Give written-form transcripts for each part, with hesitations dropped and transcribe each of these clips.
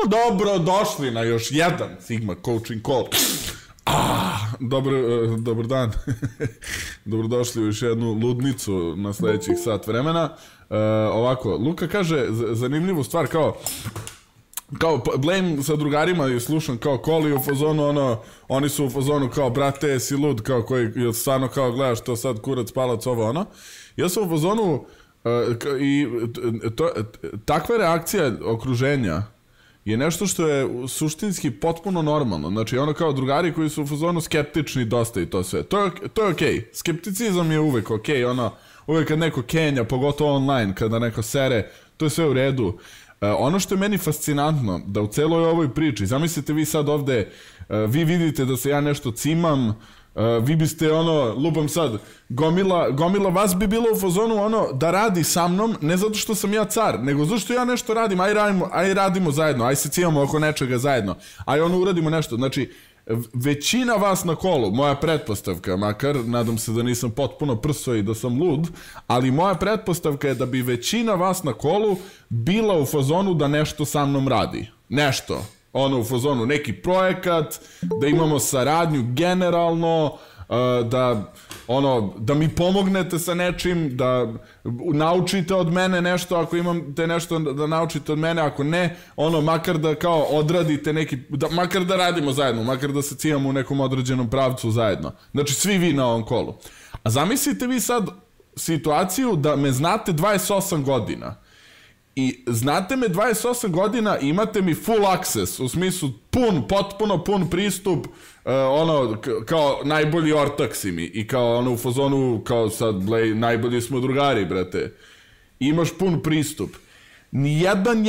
Dobro došli na još jedan Sigma Coaching Call. Dobar dan. Dobrodošli u još jednu ludnicu na sledećih sat vremena. Ovako, Luka kaže zanimljivu stvar, kao Blame sa drugarima je slušan kao Koli u fazonu, oni su u fazonu kao, brate, si lud, kao koji stvarno kao gledaš to sad kurac, palac, ovo ono. Ja sam u fazonu i takva reakcija okruženja je nešto što je suštinski potpuno normalno. Znači, ono kao drugari koji su u fazonu skeptični dosta i to sve. To je okej. Skepticizam je uvek okej. Uvek kad neko kenja, pogotovo online, kada neko sere, to je sve u redu. Ono što je meni fascinantno, da u celoj ovoj priči, zamislite vi sad ovde, vi vidite da se ja nešto cimam, vi biste lupam sad, gomila vas bi bilo u fazonu da radi sa mnom, ne zato što sam ja car, nego zato što ja nešto radim, aj radimo zajedno, aj se cimamo oko nečega zajedno, aj uradimo nešto. Znači, većina vas na kolu, moja pretpostavka, makar, nadam se da nisam potpuno prso i da sam lud, ali moja pretpostavka je da bi većina vas na kolu bila u fazonu da nešto sa mnom radi. Nešto. U fazonu neki projekat, da imamo saradnju generalno, da mi pomognete sa nečim, da naučite od mene nešto, ako imate nešto da naučite od mene, ako ne, makar da kao odradite neki, makar da radimo zajedno, makar da se cimamo u nekom određenom pravcu zajedno. Znači, svi vi na ovom kolu. A zamislite vi sad situaciju da me znate 28 godina. I znate me 28 godina, imate mi full access, u smislu potpuno pun pristup, kao najbolji ortak si mi, i kao u fazonu, kao sad, najbolji smo drugari, brate. Imaš pun pristup. Nijedan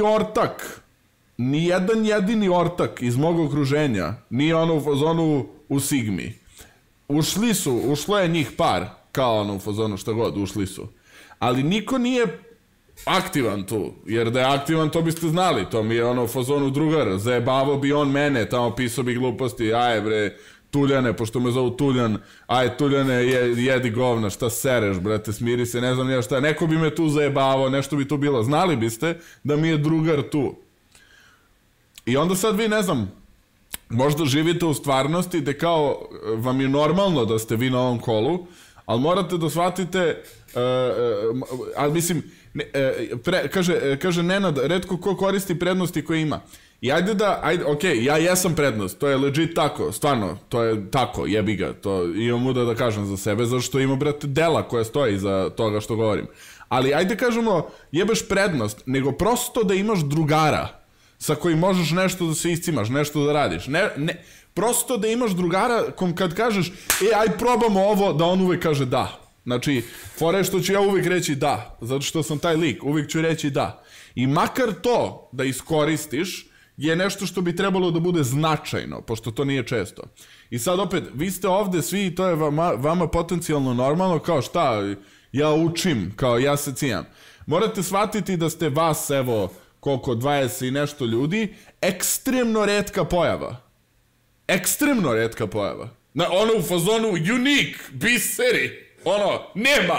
jedini ortak iz mog okruženja nije u fazonu u Sigmi. Ušlo je njih par, kao u fazonu šta god, ušli su. Ali niko nije aktivan tu, jer da je aktivan to biste znali, to mi je u fazonu drugar, zajebavo bi on mene, tamo pisao bi gluposti, aj bre, Tuljane, pošto me zovu Tuljan, aj Tuljane, jedi govna, šta sereš, brate, smiri se, ne znam ja šta, neko bi me tu zajebavo, nešto bi tu bilo, znali biste da mi je drugar tu. I onda sad vi, ne znam, možda živite u stvarnosti gde kao vam je normalno da ste vi na ovom kolu, ali morate da shvatite, ali mislim, kaže Nenad, retko ko koristi prednosti koje ima. I okej, ja jesam prednost, to je legit tako, stvarno, to je tako, jebi ga, to imam muda da kažem za sebe, zato što imam, brate, dela koja stoji iza toga što govorim. Ali ajde kažemo, jebeš prednost, nego prosto da imaš drugara sa kojim možeš nešto da se iscimaš, nešto da radiš. Prosto da imaš drugara kom kad kažeš, aj probamo ovo, da on uvek kaže da. Znači, fora je što ću ja uvek reći da, zato što sam taj lik, uvek ću reći da. I makar to da iskoristiš je nešto što bi trebalo da bude značajno, pošto to nije često. I sad opet, vi ste ovde svi i to je vama potencijalno normalno, kao šta, ja učim, kao ja se cijam. Morate shvatiti da ste vas, evo, koliko, 20 i nešto ljudi, ekstremno retka pojava. Ekstremno retka pojava. U fazonu unique, biseri. Nema!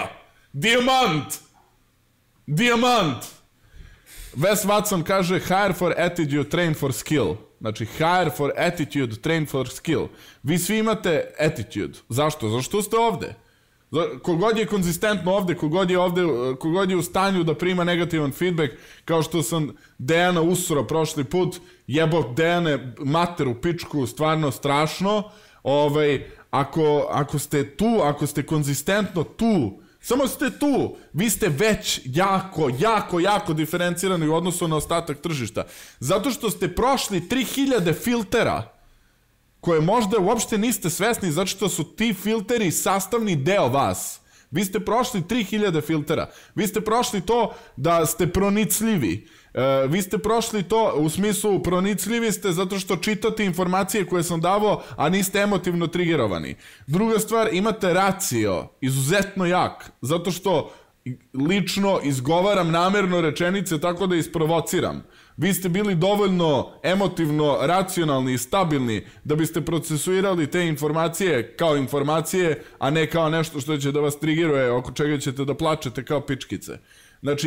Dijamant! Wes Watson kaže hire for attitude, train for skill. Znači, hire for attitude, train for skill. Vi svi imate attitude. Zašto? Zašto ste ovde? Kogod je konzistentno ovde, kogod je u stanju da prima negativan feedback, kao što sam Dejana usro prošli put, jebao Dejane materu, pičku, stvarno strašno, ako ste tu, ako ste konzistentno tu, samo ste tu, vi ste već jako diferencirani u odnosu na ostatak tržišta. Zato što ste prošli 3000 filtera koje možda uopšte niste svesni, zato što su ti filteri sastavni deo vas. Vi ste prošli 3000 filtera. Vi ste prošli to da ste pronicljivi. Vi ste prošli to u smislu pronicljivi ste zato što čitate informacije koje sam davao, a niste emotivno trigerovani. Druga stvar, imate racio, izuzetno jak, zato što lično izgovaram namerno rečenice tako da isprovociram. Vi ste bili dovoljno emotivno racionalni i stabilni da biste procesuirali te informacije kao informacije, a ne kao nešto što će da vas trigiruje, oko čega ćete da plačete kao pičkice. Znači,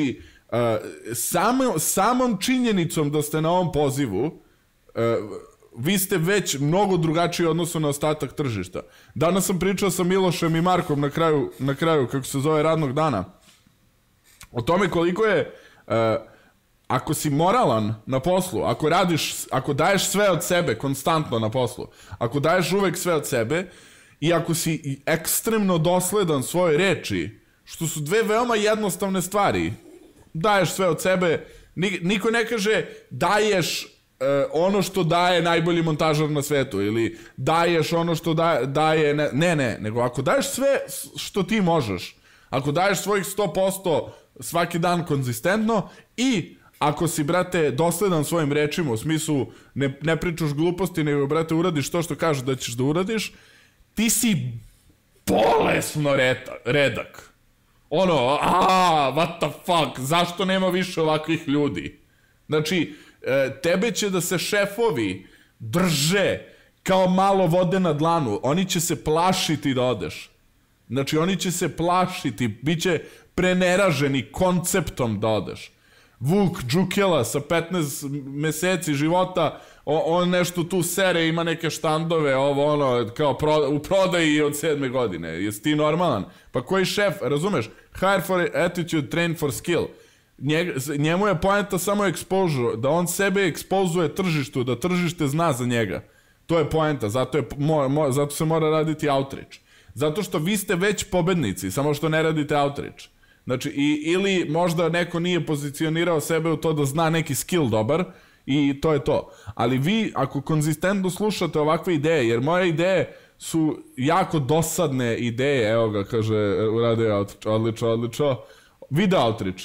samom činjenicom da ste na ovom pozivu, vi ste već mnogo drugačiji odnosu na ostatak tržišta. Danas sam pričao sa Milošem i Markom na kraju kako se zove radnog dana, o tome koliko je, ako si moralan na poslu, ako daješ sve od sebe konstantno na poslu, ako daješ uvek sve od sebe i ako si ekstremno dosledan svojoj reči, što su dve veoma jednostavne stvari, daješ sve od sebe, niko ne kaže daješ ono što daje najbolji montažar na svetu ili daješ ono što daje, ne, nego ako daješ sve što ti možeš, ako daješ svojih 100% svaki dan konzistentno i ako si, brate, dosledan svojim rečima, u smislu ne pričaš gluposti, nego, brate, uradiš to što kažeš da ćeš da uradiš, ti si bolesno redak. Ono, what the fuck, zašto nema više ovakvih ljudi? Znači, tebe će da se šefovi drže kao malo vode na dlanu, oni će se plašiti da odeš. Znači, oni će se plašiti, bit će preneraženi konceptom da odeš. Vuk Džukela sa 15 meseci života, on nešto tu sere, ima neke štandove, ovo ono, kao u prodaji od 7. godine. Jesi ti normalan? Pa koji šef, razumeš? Hire for attitude, train for skill. Njemu je poenta samo exposure, da on sebe ekspozuje tržištu, da tržište zna za njega. To je poenta, zato se mora raditi outreach. Zato što vi ste već pobednici, samo što ne radite outreach. Znači, ili možda neko nije pozicionirao sebe u to da zna neki skill dobar i to je to. Ali vi, ako konzistentno slušate ovakve ideje, jer moje ideje su jako dosadne ideje, evo ga, kaže, uradio outreach, odlično. Video outreach.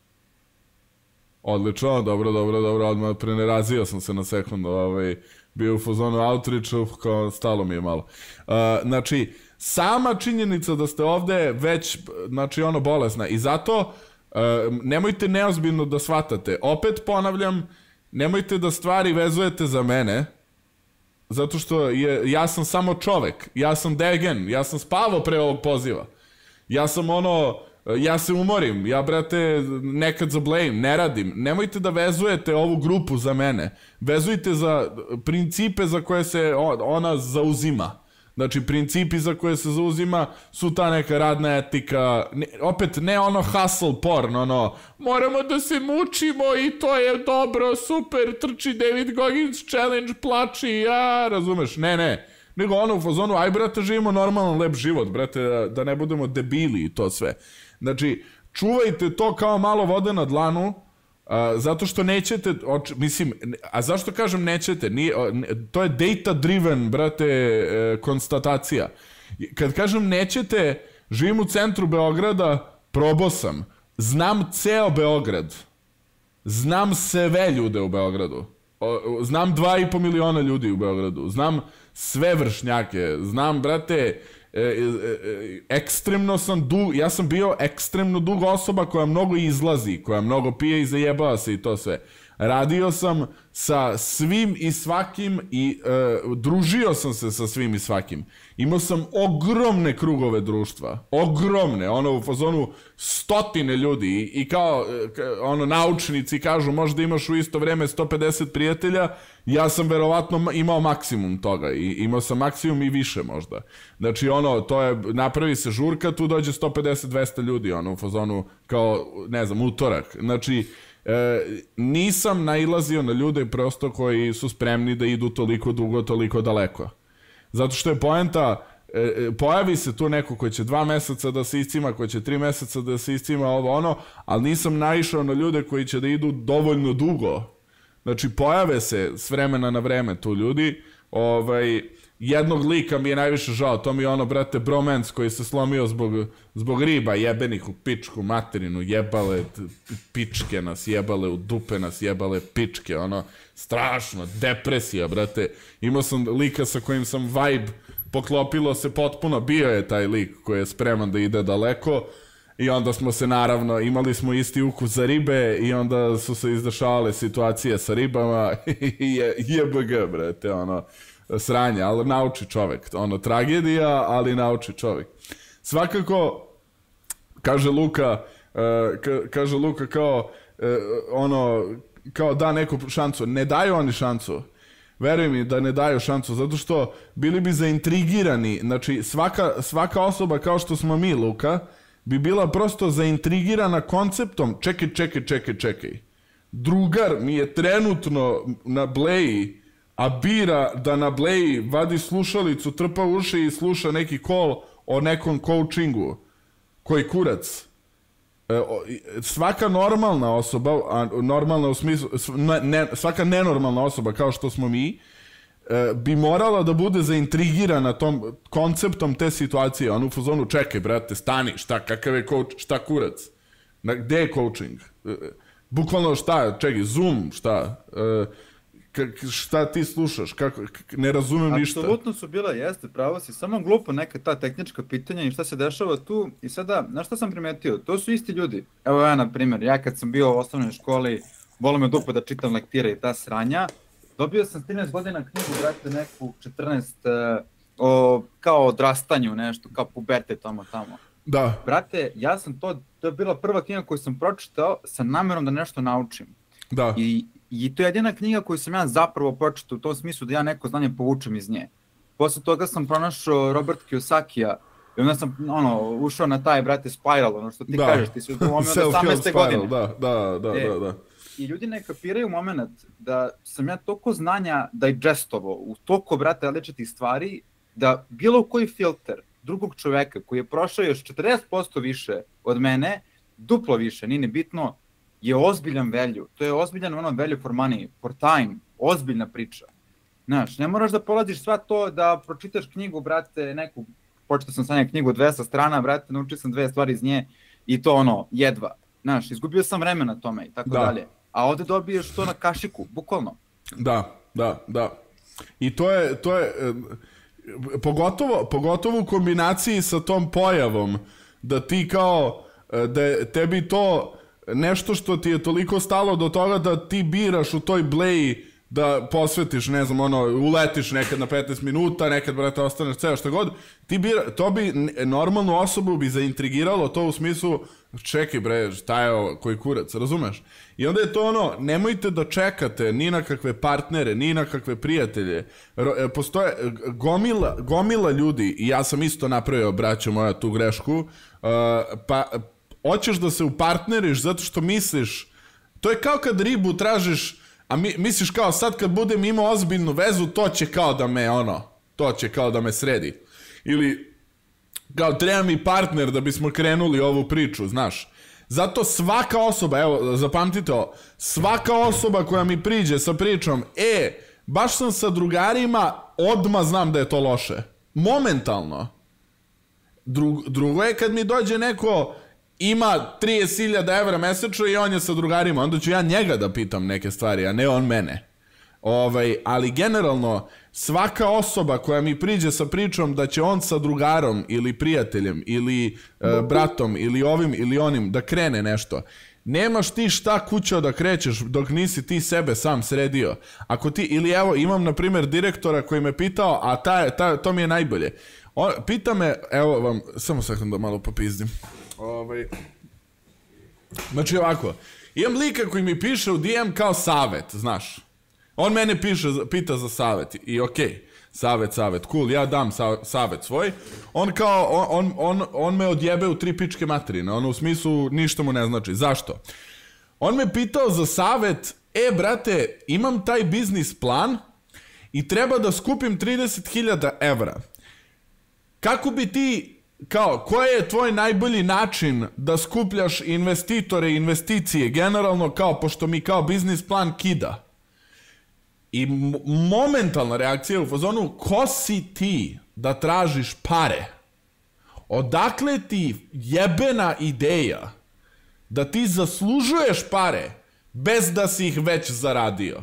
Odlično, dobro, odmah prenerazio sam se na sekundu, bio u fazonu outreachu, kao stalo mi je malo. Znači, sama činjenica da ste ovde već, znači, ono, bolesna i zato nemojte neozbiljno da shvatate. Opet ponavljam, nemojte da stvari vezujete za mene, zato što ja sam samo čovek, ja sam degen, ja sam spavao pre ovog poziva. Ja sam ja se umorim, ja, brate, nekad za blame, ne radim. Nemojte da vezujete ovu grupu za mene. Vezujte za principe za koje se ona zauzima. Znači, principi za koje se zauzima su ta neka radna etika, opet ne ono hustle porn, ono, moramo da se mučimo i to je dobro, super, trči David Goggins challenge, plači, razumeš, ne. Nego ono u fazonu, aj, brate, živimo normalan, lep život, brate, da ne budemo debili i to sve. Znači, čuvajte to kao malo vode na dlanu, zato što nećete, mislim, a zašto kažem nećete? To je data driven, brate, konstatacija. Kad kažem nećete, živim u centru Beograda, probao sam, znam ceo Beograd, znam sve ljude u Beogradu, znam 2,5 miliona ljudi u Beogradu, znam sve vršnjake, znam, brate, ekstremno sam ja sam bio ekstremno dugo osoba koja mnogo izlazi, koja mnogo pije i zajebava se i to sve. Radio sam sa svim i svakim i družio sam se sa svim i svakim. Imao sam ogromne krugove društva, ogromne, ono u fazonu stotine ljudi i kao ono naučnici kažu možda imaš u isto vreme 150 prijatelja, ja sam verovatno imao maksimum toga i imao sam maksimum i više možda. Znači ono, to je, napravi se žurka, tu dođe 150-200 ljudi, ono u fazonu kao, ne znam, utorak. Znači, nisam nailazio na ljude prosto koji su spremni da idu toliko dugo, toliko daleko. Zato što je poenta, pojavi se tu neko koji će 2 meseca da se iscima, koji će 3 meseca da se iscima, ovo ono, ali nisam naišao na ljude koji će da idu dovoljno dugo. Znači, pojave se s vremena na vreme tu ljudi, jednog lika mi je najviše žao, to mi je ono, brate, bromance koji se slomio zbog riba, jebenih u pičku, materinu, jebale pičke nas, jebale u dupe nas, jebale pičke, ono, strašno, depresija, brate. Imao sam lika sa kojim sam vibe, poklopilo se potpuno, bio je taj lik koji je spreman da ide daleko i onda smo se, naravno, imali smo isti ukus za ribe i onda su se izdešavale situacije sa ribama i JBG, brate, ono, sranje, ali nauči čovek. Ono, tragedija, ali nauči čovek. Svakako, kaže Luka, kaže Luka kao, kao da neku šansu. Ne daju oni šansu. Veruj mi da ne daju šansu, zato što bili bi zaintrigirani. Znači, svaka osoba kao što smo mi, Luka, bi bila prosto zaintrigirana konceptom čekaj. Drugar mi je trenutno na bleji, a bira da na bleji vadi slušalicu, trpa uši i sluša neki call o nekom coachingu. Koji kurac? Svaka normalna osoba, a normalna u smislu, svaka nenormalna osoba kao što smo mi, bi morala da bude zaintrigirana tom konceptom te situacije. On u fazonu, čekaj brate, stani, kakav je coach, šta kurac? Gde je coaching? Bukvalno šta, čekaj, Zoom, šta? Šta ti slušaš? Ne razumem ništa. Apsolutno su bila, jeste, pravo si, samo glupo neka ta tehnička pitanja i šta se dešava tu. I sada, znaš šta sam primetio? To su isti ljudi. Evo ja, na primjer, ja kad sam bio u osnovnoj školi, volio me dupe da čitam lektire i ta sranja. Dobio sam 13 godina knjigu, brate, neku 14, kao odrastanju nešto, kao pubertet tamo. Da. Brate, ja sam to je bila prva knjiga koju sam pročitao sa namerom da nešto naučim. Da. I to je jedina knjiga koju sam ja zapravo pročitao u tom smislu da ja neko znanje povučem iz nje. Posle toga sam pronašao Robert Kiyosakija i onda sam ušao na taj, brate, spiral, ono što ti kažeš, ti si umomio od 18. godine. Da. I ljudi ne kapiraju moment da sam ja toliko znanja digestovao u toliko, brate, različitih stvari, da bilo koji filter drugog čoveka koji je prošao još 40% više od mene, duplo više, nije bitno, je ozbiljan value. To je ozbiljan value for money, for time, ozbiljna priča. Znaš, ne moraš da polaziš sva to da pročitaš knjigu, brate, neku, početao sam sanja knjigu 200 strana, brate, naučio sam 2 stvari iz nje i to jedva. Znaš, izgubio sam vreme na tome i tako dalje. A ovde dobiješ to na kašiku, bukvalno. Da. I to je pogotovo u kombinaciji sa tom pojavom, da ti kao, da je tebi to nešto što ti je toliko stalo do toga da ti biraš u toj bleji da posvetiš, ne znam, uletiš nekad na 15 minuta, nekad, brate, ostaneš ceo što god, to bi normalnu osobu bi zaintrigiralo to u smislu, čekaj bre, šta je ovo, koji kurac, razumeš? I onda je to nemojte da čekate ni na kakve partnere, ni na kakve prijatelje. Postoje gomila ljudi, i ja sam isto napravio, braćo moja, tu grešku, pa hoćeš da se upartneriš zato što misliš, to je kao kad ribu tražiš, a misliš kao sad kad budem imao ozbiljnu vezu, to će kao da me sredi. Ili kao treba mi partner da bismo krenuli ovu priču, znaš. Zato svaka osoba, evo zapamtite ovo, svaka osoba koja mi priđe sa pričom, baš sam sa drugarima, odmah znam da je to loše. Momentalno. Drugo je kad mi dođe neko, ima 30.000 evra mesečno i on je sa drugarima, onda ću ja njega da pitam neke stvari, a ne on mene. Ali generalno, svaka osoba koja mi priđe sa pričom da će on sa drugarom ili prijateljem ili bratom ili ovim ili onim da krene nešto, nemaš ti šta kućo da krećeš dok nisi ti sebe sam sredio. Ili evo, imam na primjer direktora koji me pitao, a to mi je najbolje. Pita me, evo vam, samo sekund da malo popizdim. Znači ovako, imam lika koji mi piše u DM kao savet, znaš. On mene pita za savet i okej, savet, cool, ja dam savet svoj. On me odjebe u 3 pičke materine, u smislu ništa mu ne znači. Zašto? On me pitao za savet, brate, imam taj biznis plan i treba da skupim 30.000 evra. Kako bi ti, koji je tvoj najbolji način da skupljaš investitore i investicije, generalno pošto mi kao biznis plan kida? I momentalna reakcija u fazonu, ko si ti da tražiš pare? Odakle ti jebena ideja da ti zaslužuješ pare bez da si ih već zaradio?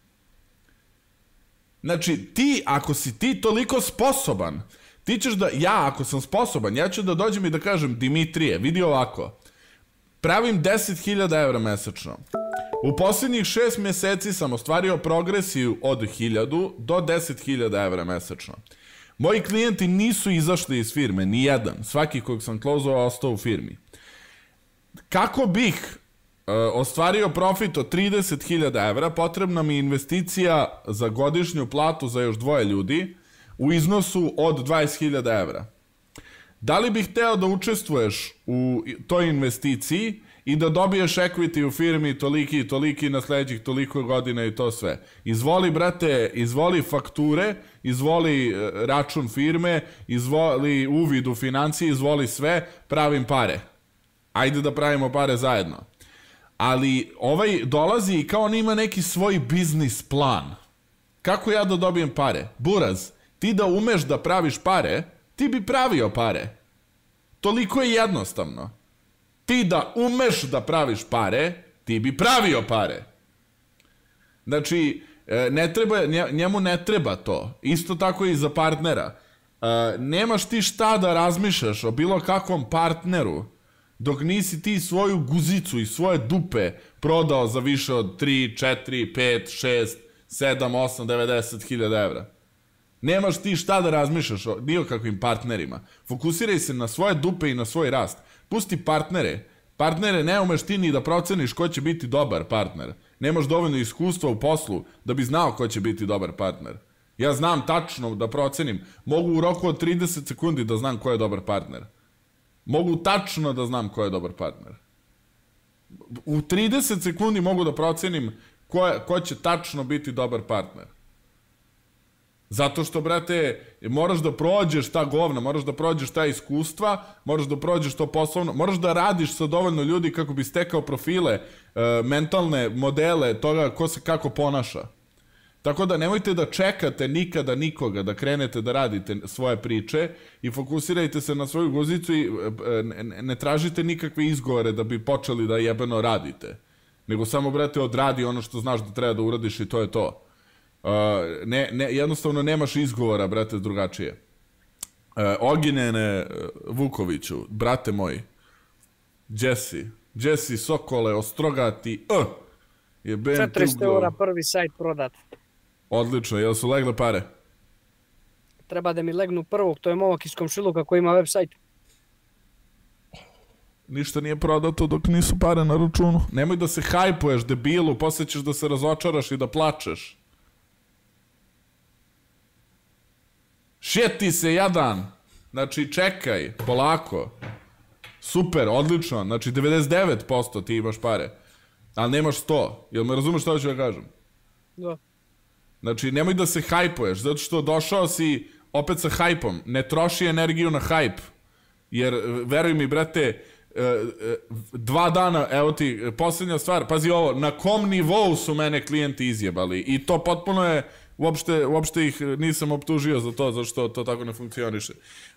Znači, ako si ti toliko sposoban, ti ćeš da, ako sam sposoban, ja ću da dođem i da kažem, Dimitrije, vidi ovako, pravim 10.000 evra mesečno. U posljednjih 6 mjeseci sam ostvario progresiju od 1.000 do 10.000 evra mesečno. Moji klijenti nisu izašli iz firme, ni jedan. Svaki kog sam klozovao ostao u firmi. kako bih ostvario profit od 30.000 evra, potrebna mi investicija za godišnju platu za još 2 ljudi u iznosu od 20.000 evra. Da li bih hteo da učestvuješ u toj investiciji i da dobiješ equity u firmi toliki i toliki na sledećih toliko godina i to sve? Izvoli, brate, izvoli fakture, izvoli račun firme, izvoli uvid u financije, izvoli sve, pravim pare. Ajde da pravimo pare zajedno. Ali ovaj dolazi i kao on ima neki svoj biznis plan. Kako ja da dobijem pare? Buraz, ti da umeš da praviš pare, ti bi pravio pare. Toliko je jednostavno. Ti da umeš da praviš pare, ti bi pravio pare. Znači, njemu ne treba to. Isto tako i za partnera. Nemaš ti šta da razmišljaš o bilo kakvom partneru dok nisi ti svoju guzicu i svoje dupe prodao za više od 3, 4, 5, 6, 7, 8, 90.000 evra. Nemaš ti šta da razmišljaš o dio kakvim partnerima. Fokusiraj se na svoje dupe i na svoj rast. Pusti partnere. Partnere ne umeš ti ni da proceniš ko će biti dobar partner. Nemaš dovoljno iskustva u poslu da bi znao ko će biti dobar partner. Ja znam tačno da procenim. Mogu u roku od 30 sekundi da znam ko je dobar partner. Mogu tačno da znam ko je dobar partner. U 30 sekundi mogu da procenim ko će tačno biti dobar partner. Zato što, brate, moraš da prođeš ta govna, moraš da prođeš ta iskustva, moraš da prođeš to poslovno, moraš da radiš sa dovoljno ljudi kako bi stekao profile, mentalne modele toga ko se kako ponaša. Tako da nemojte da čekate nikada nikoga da krenete da radite svoje priče i fokusirajte se na svoju guzicu i ne tražite nikakve izgovore da bi počeli da jebeno radite. Nego samo, brate, odradi ono što znaš da treba da uradiš i to je to. Jednostavno nemaš izgovora, brate, drugačije. Ognjene Vukoviću, brate moji, Jesse Sokole, Ostrogati, 400 eura prvi sajt prodat. Odlično, jel su legle pare? Treba da mi legnu prvog, to je momak iz komšiluka koji ima web sajt. Ništa nije prodato dok nisu pare na računu. Nemoj da se hajpuješ, debilu, posle ćeš da se razočaraš i da plačeš. Šeti se jadan. Znači, čekaj, polako. Super, odlično. Znači, 99% ti imaš pare. Ali nemaš 100. Jel me razumeš što ću da kažem? Da. Znači, nemoj da se hajpuješ, zato što došao si opet sa hajpom. Ne troši energiju na hajp. Jer, veruj mi, brate, 2 dana, evo ti, posljednja stvar, pazi ovo, na kom nivou su mene klijenti izjebali. I to potpuno je, uopšte ih nisam optužio za to, zašto to tako ne funkcioniše.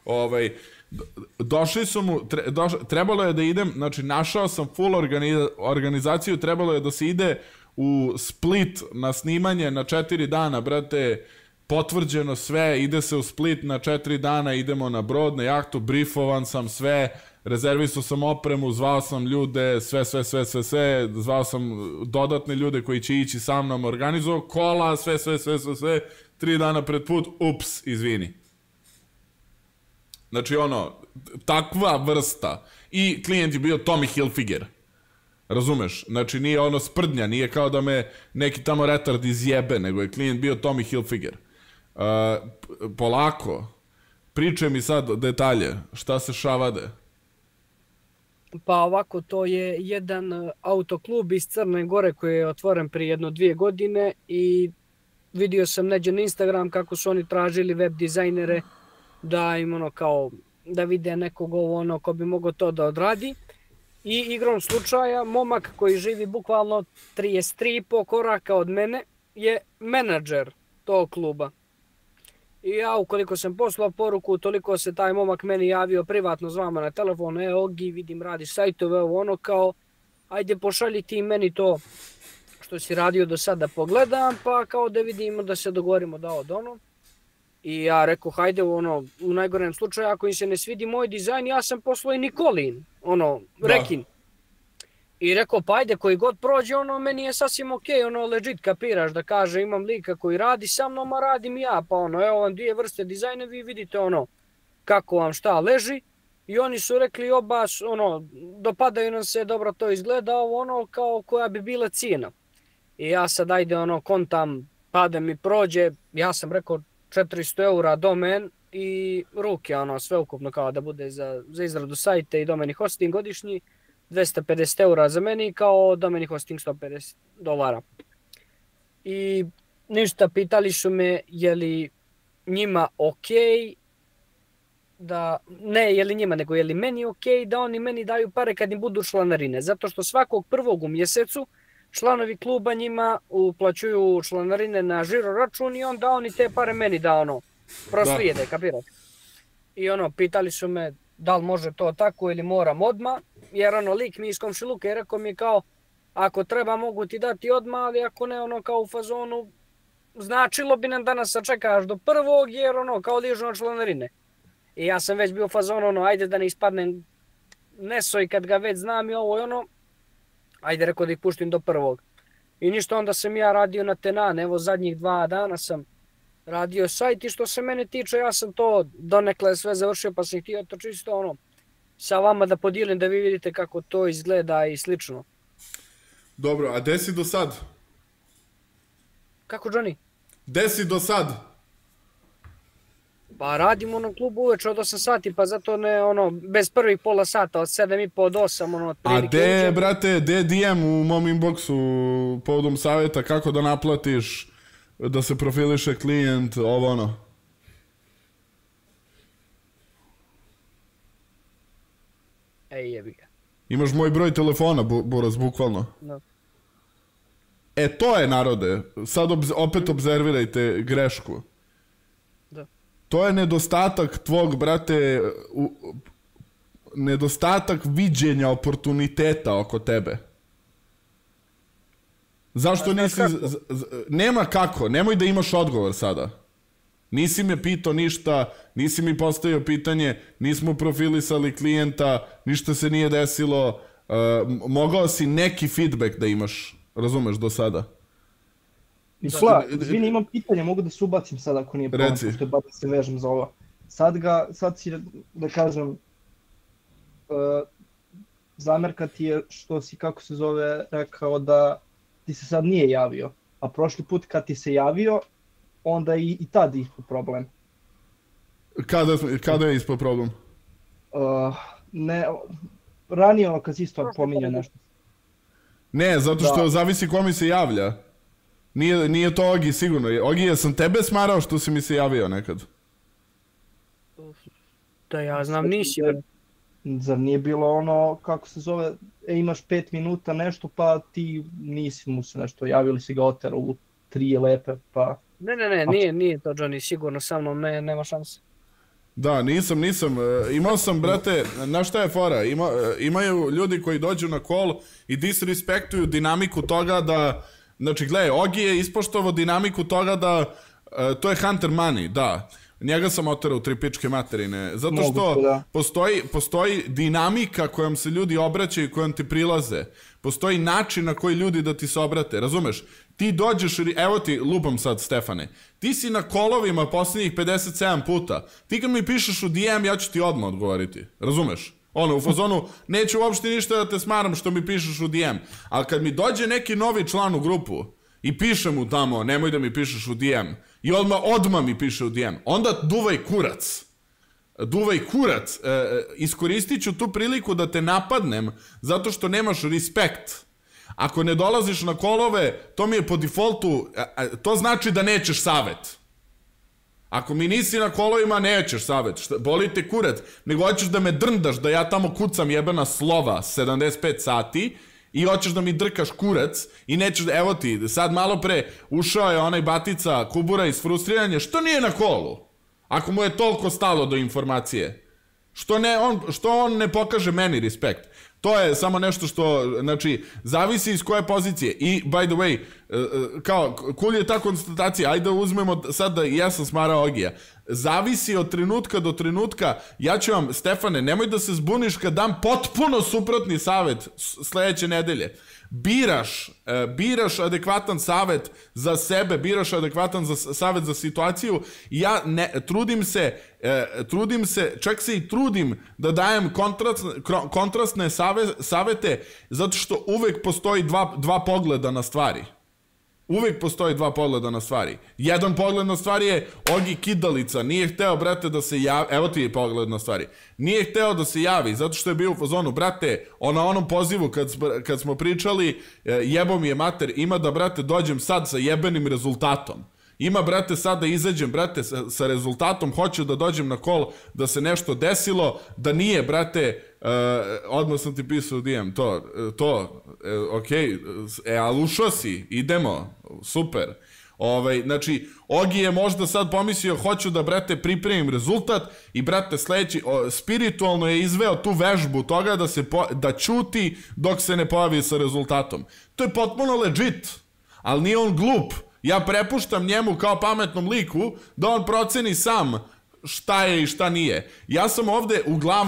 Došli su mu, trebalo je da idem, znači našao sam full organizaciju, trebalo je da se ide u Split na snimanje na 4 dana, brate, potvrđeno sve, ide se u Split na 4 dana, idemo na brod, na jahtu, briefovan sam sve, rezervisao sam opremu, zvao sam ljude, sve, zvao sam dodatne ljude koji će ići sa mnom, organizovao kola, sve, 3 dana pred put, ups, izvini. Znači ono, takva vrsta. I klijent je bio Tommy Hilfiger. Razumeš? Znači nije ono sprdnja, nije kao da me neki tamo retard izjebe, nego je klijent bio Tommy Hilfiger. Polako, pričaj mi sad detalje, šta se šavade? Pa ovako, to je jedan autoklub iz Crne Gore koji je otvoren prije 1-2 godine i vidio sam neđe na Instagram kako su oni tražili web dizajnere da im ono kao, da vide nekog ono ko bi mogao to da odradi. I igrom slučaja, momak koji živi bukvalno 33,5 koraka od mene je menadžer tog kluba. I ja ukoliko sam poslao poruku, toliko se taj momak meni javio privatno s vama na telefon, Ogi, vidim radiš sajtove, ono kao, ajde pošalji ti meni to što si radio do sada pogledam, pa kao da vidimo da se dogovorimo da od ono. I ja rekao, hajde, ono, u najgorem slučaju, ako im se ne svidi moj dizajn, ja sam poslao i Nikolin, ono, Rekin. I rekao, pa ajde, koji god prođe, ono, meni je sasvim okej, ono, legit, kapiraš, da kaže, imam lika koji radi sa mnom, a radim ja, pa ono, evo vam 2 vrste dizajna, vi vidite, ono, kako vam šta leži, I oni su rekli, baš, dopadaju nam se, dobro to izgleda, kao koja bi bila cijena. I ja sad, ajde, kontam, pade mi prođe, ja sam rekao 400 eura domen i ruke, sve ukupno kao da bude za izradu sajta i domen i hosting godišnji, 250 eura za meni, kao domen i hosting $150. I ništa, pitali su me je li njima okej, da, ne je li njima, nego je li meni okej da oni meni daju pare kad im budu članarine, zato što svakog prvog u mjesecu članovi kluba njima uplaćuju članarine na žiro račun i onda oni te pare meni da proslijede, kapirate. I pitali su me da li može to tako ili moram odmah, jer lik mi iz komšiluka je rekao mi kao, ako treba mogu ti dati odmah, ali ako ne, kao u fazonu, značilo bi nam da nas sačekaš do prvog, jer kao ližu na članarine. I ja sam već bio u fazonu, ajde da ne ispadnem nesoj kad ga već znam i ovo ajde rekao da ih puštim do prvog. I ništa, onda sam ja radio na Tenan, evo zadnjih 2 dana sam radio sajt i što se mene tiče, ja sam to donekle sve završio, pa sam htio to čisto sa vama da podijelim da vi vidite kako to izgleda i slično. Dobro, a gde si do sad? Kako, Johnny? Gde si do sad? Pa radim klubu uveče od 8 sati, pa zato ne, bez prvih pola sata, od 7:30 do 8, A gde, brate, gde DM u mom inboxu povodom savjeta kako da naplatiš, da se profiliše klijent, Ej, jebi ga. Imaš moj broj telefona, Buraz, bukvalno. No. To je, narode, sad opet obzervirajte grešku. Da. To je nedostatak tvog, brate, nedostatak viđenja oportuniteta oko tebe. Zašto nisi... Nema kako, nemoj da imaš odgovor sada. Nisi me pitao ništa, nisi mi postavio pitanje, nismo profilisali klijenta, ništa se nije desilo, mogao si neki feedback da imaš, razumeš, do sada. Izvini, imam pitanje, mogu da se ubacim sad ako nije problem, pošto je bada se vežem za ovo. Sad si, da kažem, zamerka ti je što si, kako se zove, rekao da ti se sad nije javio, a prošli put kad ti se javio, onda i tad je ispod problem. Kada je ispod problem? Ne, ranije kad si isto pominjao nešto. Ne, zato što zavisi ko mi se javlja. Nije to Ogi sigurno. Ogi, ja sam tebe smarao što si mi se javio nekad. Da ja znam, nisi. Zar nije bilo kako se zove, imaš 5 minuta nešto pa ti nisi mu se nešto javili, si ga oterao u 3 lepe pa... Ne, nije to, Johnny, sigurno sa mnom, nema šanse. Da, nisam. Imao sam, brate, znaš šta je fora? Imaju ljudi koji dođu na call i disrespektuju dinamiku toga da... Znači, gledaj, Ogi je ispoštovao dinamiku toga da... To je Hunter Money, da. Njega sam oterao u 3 pičke materine. Zato što postoji dinamika kojom se ljudi obraćaju i kojom ti prilaze. Postoji način na koji ljudi da ti se obrate, razumeš? Ti dođeš, evo ti, lupam sad, Stefane, ti si na kolovima posljednjih 57 puta. Ti kad mi pišeš u DM, ja ću ti odmah odgovoriti. Razumeš? U fazonu, neću uopšte ništa da te smaram što mi pišeš u DM. Ali kad mi dođe neki novi član u grupu i piše mu tamo, nemoj da mi pišeš u DM, i odmah mi piše u DM, onda duvaj kurac. Duvaj kurac. Iskoristit ću tu priliku da te napadnem zato što nemaš respekt. Ako ne dolaziš na kolove, to mi je po defaultu, to znači da nećeš savet. Ako mi nisi na kolovima, nećeš savet. Boli te kurac, nego hoćeš da me drndaš, da ja tamo kucam jebena slova 75 sati i hoćeš da mi drkaš kurac i nećeš, evo ti, sad malo pre ušao je onaj batica Kubura iz frustriranja, što nije na kolu? Ako mu je toliko stalo do informacije. Što on ne pokaže meni respekt? To je samo nešto što, znači, zavisi iz koje pozicije. I, by the way, kao, cool je ta konstatacija, ajde uzmemo sad da ja sam smarao Ogija. Zavisi od trenutka do trenutka, ja ću vam, Stefane, nemoj da se zbuniš kad dam potpuno suprotni savjet sledeće nedelje. biraš adekvatan savet za sebe, biraš adekvatan savet za situaciju i ja trudim se, čak se i trudim da dajem kontrastne savete zato što uvek postoji dva pogleda na stvari. Uvijek postoji dva pogleda na stvari. Jedan pogled na stvari je Ogi Kidalica, nije hteo, brate, da se javi, evo ti je pogled na stvari, nije hteo da se javi, zato što je bio u fazonu, brate, na onom pozivu kad smo pričali, jebo mi je mater, ima da, brate, dođem sad sa jebenim rezultatom. Ima, brate, sad da izađem, brate, sa rezultatom, hoću da dođem na kol, da se nešto desilo, da nije, brate, odmah sam ti pisao DM, okej, ali ušao si, idemo, super. Znači, Ogi je možda sad pomislio, hoću da, brate, pripremim rezultat i, brate, sledeći, spiritualno je izveo tu vežbu toga da ćuti dok se ne pojavi sa rezultatom. To je potpuno legit, ali nije on glup. Ja prepuštam njemu kao pametnom liku da on proceni sam šta je i šta nije. Ja sam ovde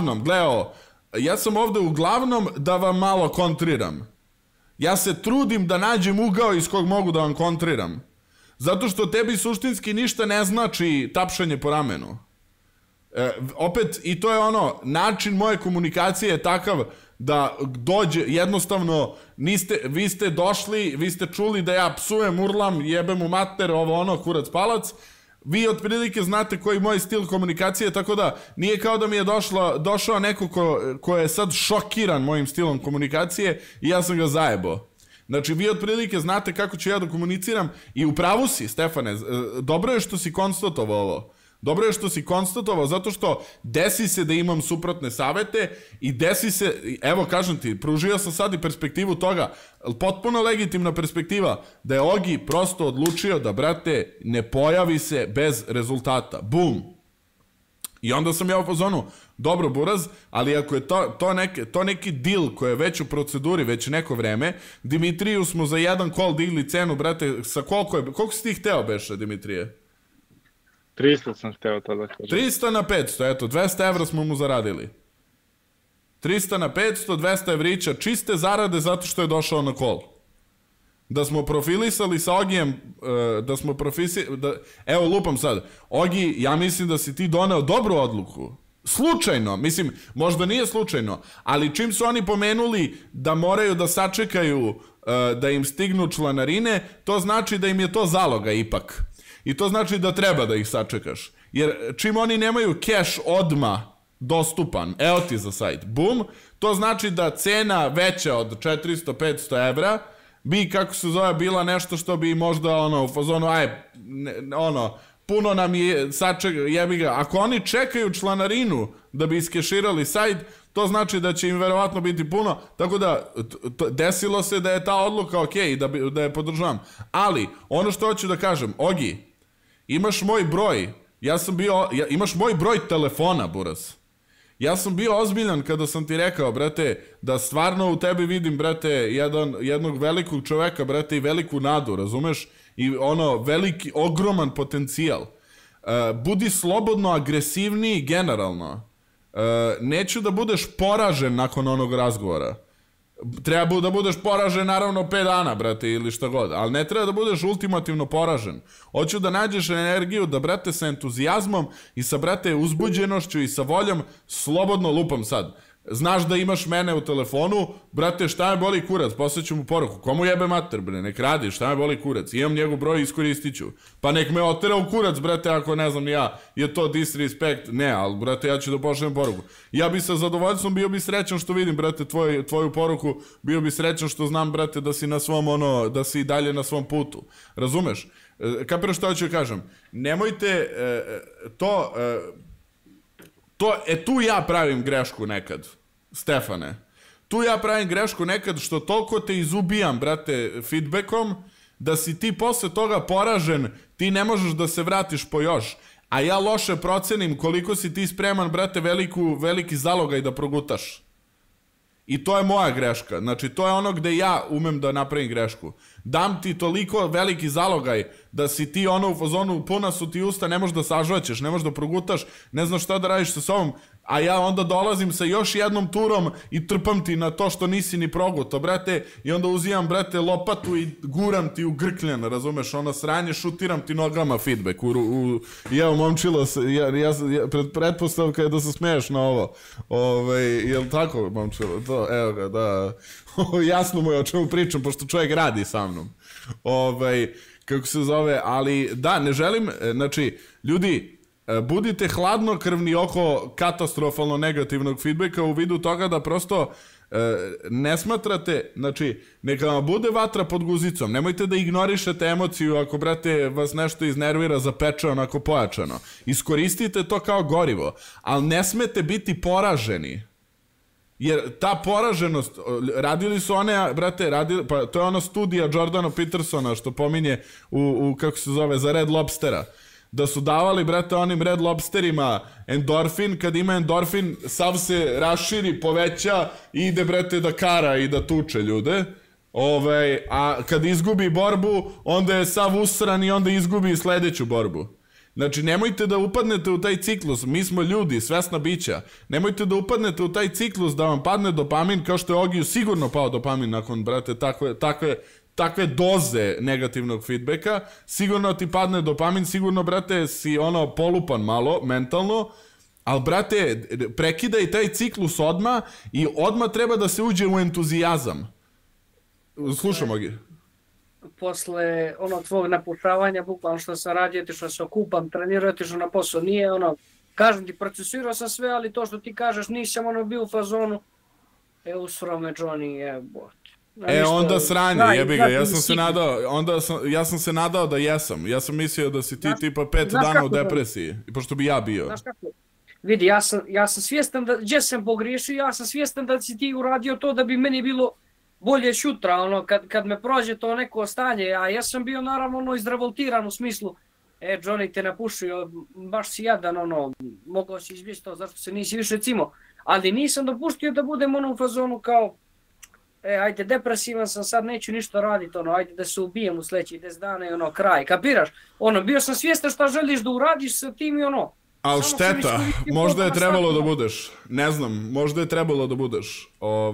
uglavnom da vam malo kontriram. Ja se trudim da nađem ugao iz kog mogu da vam kontriram. Zato što tebi suštinski ništa ne znači tapšanje po ramenu. Opet, i to je način moje komunikacije je takav da dođe, jednostavno, vi ste došli, vi ste čuli da ja psujem, urlam, jebem u mater, kurac palac, vi otprilike znate koji je moj stil komunikacije, tako da nije kao da mi je došao neko ko je sad šokiran mojim stilom komunikacije i ja sam ga zajebao. Znači, vi otprilike znate kako ću ja da komuniciram i u pravu si, Stefane, dobro je što si konstatovao ovo. Dobro je što si konstatovao, zato što desi se da imam suprotne savete i desi se, evo kažem ti, pružio sam sad i perspektivu toga, potpuno legitimna perspektiva, da je Ogi prosto odlučio da, brate, ne pojavi se bez rezultata. Bum! I onda sam ja u fazonu, dobro buraz, ali ako je to neki deal koji je već u proceduri već neko vreme, Dimitriju smo za jedan kol digli cenu, brate, sa koliko si ti hteo beše, Dimitrije? 300 sam hteo to da kažem. 300 na 500, eto, 200 evra smo mu zaradili. 300 na 500, 200 evrića, čiste zarade zato što je došao na kol. Da smo profilisali sa Ogijem, evo lupam sad, Ogi, ja mislim da si ti doneo dobru odluku. Slučajno, mislim, možda nije slučajno, ali čim su oni pomenuli da moraju da sačekaju da im stignu članarine, to znači da im je to zaloga ipak. I to znači da treba da ih sačekaš. Jer čim oni nemaju cash odmah dostupan, evo ti za sajt, bum, to znači da cena veća od 400-500 evra bi, kako se zove, bila nešto što bi možda, u fazonu, puno nam je, jebi ga, ako oni čekaju članarinu da bi iskeširali sajt, to znači da će im verovatno biti puno, tako da desilo se da je ta odluka okej, da je podržavam. Ali, ono što hoću da kažem, Ogi, imaš moj broj, imaš moj broj telefona, buraz. Ja sam bio ozbiljan kada sam ti rekao, brate, da stvarno u tebi vidim, brate, jednog velikog čoveka, brate, i veliku nadu, razumeš? I veliki, ogroman potencijal. Budi slobodno agresivniji generalno. Neću da budeš poražen nakon onog razgovora. Treba da budeš poražen naravno 5 dana, brate, ili šta god, ali ne treba da budeš ultimativno poražen. Hoću da nađeš energiju da, brate, sa entuzijazmom i sa, brate, uzbuđenošću i sa voljom slobodno lupam sad. Znaš da imaš mene u telefonu, brate, šta me boli kurac, posleću mu poruku, komu jebe mater, bre, nek radi, šta me boli kurac, imam njegov broj, iskoristit ću. Pa nek me otera u kurac, brate, ako ne znam ni ja, je to disrespect, ne, ali, brate, ja ću da pošaljem poruku. Ja bi sa zadovoljstvom bio bi srećan što vidim, brate, tvoju poruku, bio bi srećan što znam, brate, da si na svom, da si dalje na svom putu. Razumeš? Kapiraš što hoću da kažem? Nemojte tu ja pravim grešku nekad, Stefane. Tu ja pravim grešku nekad što toliko te izubijam, brate, feedbackom, da si ti posle toga poražen, ti ne možeš da se vratiš po još. A ja loše procenim koliko si ti spreman, brate, veliki zalogaj da progutaš. I to je moja greška. Znači, to je ono gde ja umem da napravim grešku. Dam ti toliko veliki zalogaj da si ti u fazonu, puna su ti usta, ne možeš da sažvaćeš, ne možeš da progutaš, ne znaš šta da radiš sa sobom, a ja onda dolazim sa još jednom turom i trpam ti na to što nisi ni proguto, brate, i onda uzimam, brate, lopatu i guram ti u grkljan, razumeš, ono sranje, šutiram ti nogama feedback, i evo, momčilo, pretpostavka je da se smeješ na ovo, jel tako, momčilo, to, evo ga, da, jasno mu je o čemu pričam, pošto čovjek radi sa mnom, kako se zove, ali da, ne želim, znači, ljudi, budite hladnokrvni oko katastrofalno negativnog feedbacka u vidu toga da prosto ne smatrate, znači, neka vam bude vatra pod guzicom, nemojte da ignorišete emociju ako, brate, vas nešto iznervira, zapeče onako pojačano. Iskoristite to kao gorivo, ali ne smete biti poraženi. Jer ta poraženost, radili su one, brate, pa to je ona studija Jordana Petersona što pominje kako se zove, za Red Lobstera. Da su davali, brate, onim Red Lobsterima endorfin, kad ima endorfin, sav se raširi, poveća i ide, brate, da kara i da tuče ljude. A kad izgubi borbu, onda je sav usran i onda izgubi sledeću borbu. Znači, nemojte da upadnete u taj ciklus, mi smo ljudi, svesna bića, nemojte da upadnete u taj ciklus da vam padne dopamin, kao što je Ogiju sigurno pao dopamin nakon, brate, takve doze negativnog feedbacka, sigurno ti padne dopamin, sigurno, brate, si ono polupan malo, mentalno, ali, brate, prekidaj taj ciklus odmah i odmah treba da se uđe u entuzijazam. Slušam, Ogi. Posle onog tvog napušavanja, bukvalno što sam radio, ti što se okupam, trenirao, ti što na posao nije, kažem ti, procesuirao sam sve, ali to što ti kažeš, nisam bio u fazonu, usro me Johnny, onda sranje, jebi ga, ja sam se nadao da jesam, ja sam mislio da si ti tipa 5 dana u depresiji, pošto bi ja bio. Znaš kako? Vidi, ja sam svjestan da, gdje sam pogriješio, ja sam svjestan da si ti uradio to da bi meni bilo bolje šutra, kad me prođe to neko stanje, a ja sam bio naravno izrevoltiran u smislu, Johnny te napušio, baš si jadan, mogao si izbjeći to, zašto se nisi više cimo, ali nisam dopustio da budem u fazonu kao, ajde, depresivan sam, sad neću ništa raditi, ajde da se ubijem u sledećih 10 dana i kraj, kapiraš? Bio sam svjestan šta želiš da uradiš sa tim i Ali šteta, možda je trebalo da budeš, ne znam, možda je trebalo da budeš,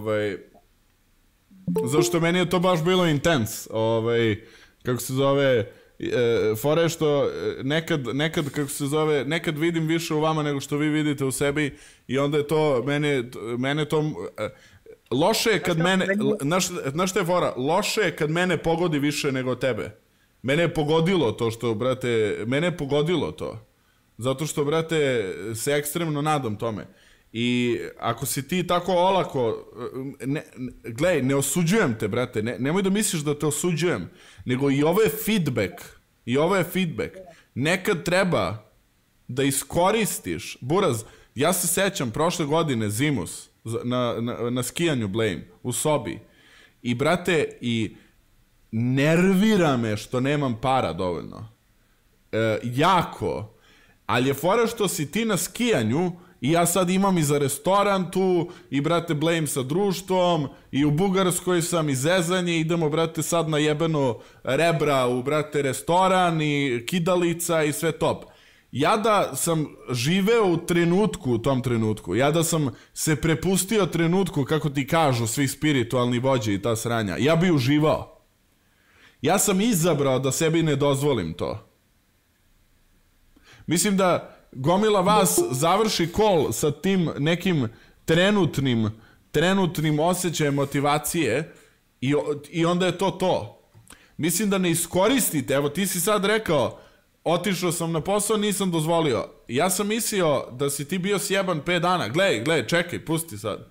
zašto meni je to baš bilo intens, kako se zove, fore što nekad, kako se zove, nekad vidim više u vama nego što vi vidite u sebi i onda je to, mene to, loše je kad mene, znaš šta je fora, loše je kad mene pogodi više nego tebe. Mene je pogodilo to što, brate, mene je pogodilo to. Zato što, brate, se ekstremno nadam tome. I ako si ti tako olako, gledaj, ne osuđujem te, brate, nemoj da misliš da te osuđujem, nego i ovo je feedback. Nekad treba da iskoristiš, buraz, ja se sećam prošle godine zimus, na skijanju Blame, u sobi, i, brate, i nervira me što nemam para dovoljno. Jako. Ali je fora što si ti na skijanju i ja sad imam i za restoran tu i, brate, Blame sa društvom i u Bugarskoj sam i zezanje, idemo, brate, sad na jebeno Rebra u, brate, restoran i kidalica i sve top. Ja da sam živeo u tom trenutku, ja da sam se prepustio trenutku, kako ti kažu svi spiritualni vođe i ta sranja, ja bi uživao. Ja sam izabrao da sebi ne dozvolim to. Mislim da gomila vas završi call sa tim nekim trenutnim osjećajem motivacije i onda je to. Mislim da ne iskoristite, evo ti si sad rekao, otišao sam na posao, nisam dozvolio. Ja sam mislio da si ti bio sjeban 5 dana. Gledaj, čekaj, pusti sad.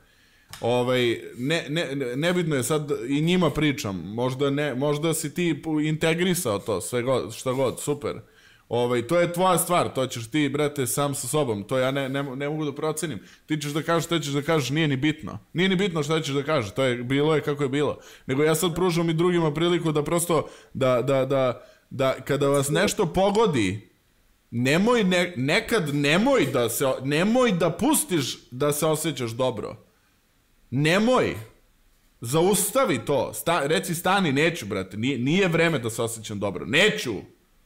Nebitno je sad, i njima pričam. Možda si ti integrisao to, sve god, šta god, super. To je tvoja stvar, to ćeš ti, brate, sam sa sobom, to ja ne mogu da procenim. Ti ćeš da kažeš, šta ćeš da kažeš, nije ni bitno. Nije ni bitno šta ćeš da kažeš, to je bilo kako je bilo. Nego ja sad pružam i drugima priliku da prosto, da kada vas nešto pogodi, nemoj da pustiš da se osjećaš dobro. Nemoj. Zaustavi to. Reci stani, neću, brate, nije vreme da se osjećam dobro.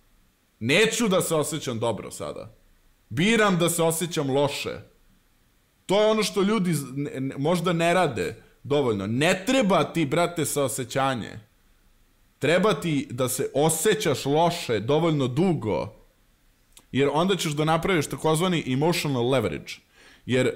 Neću da se osjećam dobro sada. Biram da se osjećam loše. To je ono što ljudi možda ne rade dovoljno. Ne treba ti, brate, saosećanje. Treba ti da se osjećaš loše dovoljno dugo, jer onda ćeš da napraviš takozvani emotional leverage. Jer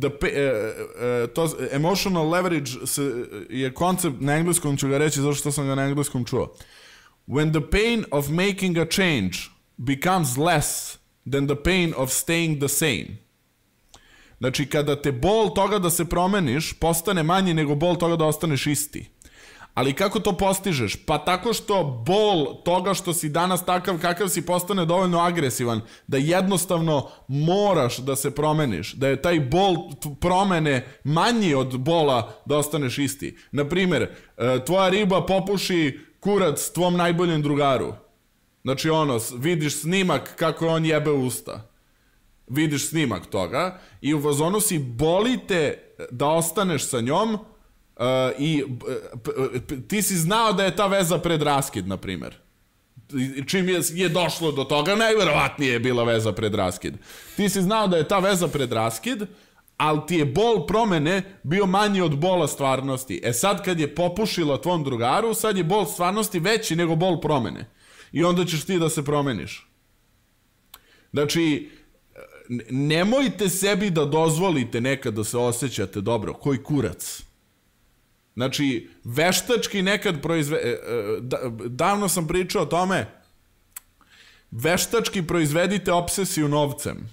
emotional leverage je koncept, na engleskom ću ga reći zato što sam ga na engleskom čuo. When the pain of making a change becomes less than the pain of staying the same. Znači, kada te bol toga da se promeniš postane manji nego bol toga da ostaneš isti. Ali kako to postižeš? Pa tako što bol toga što si danas takav kakav si postane dovoljno agresivan, da jednostavno moraš da se promeniš, da je taj bol promene manji od bola da ostaneš isti. Naprimjer, tvoja riba popuši kurac tvom najboljem drugaru. Znači ono, vidiš snimak kako on jebe usta. Vidiš snimak toga i u fazonu si bolite da ostaneš sa njom i ti si znao da je ta veza pred raskid, na primjer. Čim je došlo do toga, najverovatnije je bila veza pred raskid. Ti si znao da je ta veza pred raskid, ali ti je bol promene bio manji od bola stvarnosti. E sad kad je popušila tvom drugaru, sad je bol stvarnosti veći nego bol promene. I onda ćeš ti da se promeniš. Znači, nemojte sebi da dozvolite nekad da se osjećate dobro, koji kurac. Znači, veštački nekad davno sam pričao o tome, veštački proizvedite obsesiju novcem.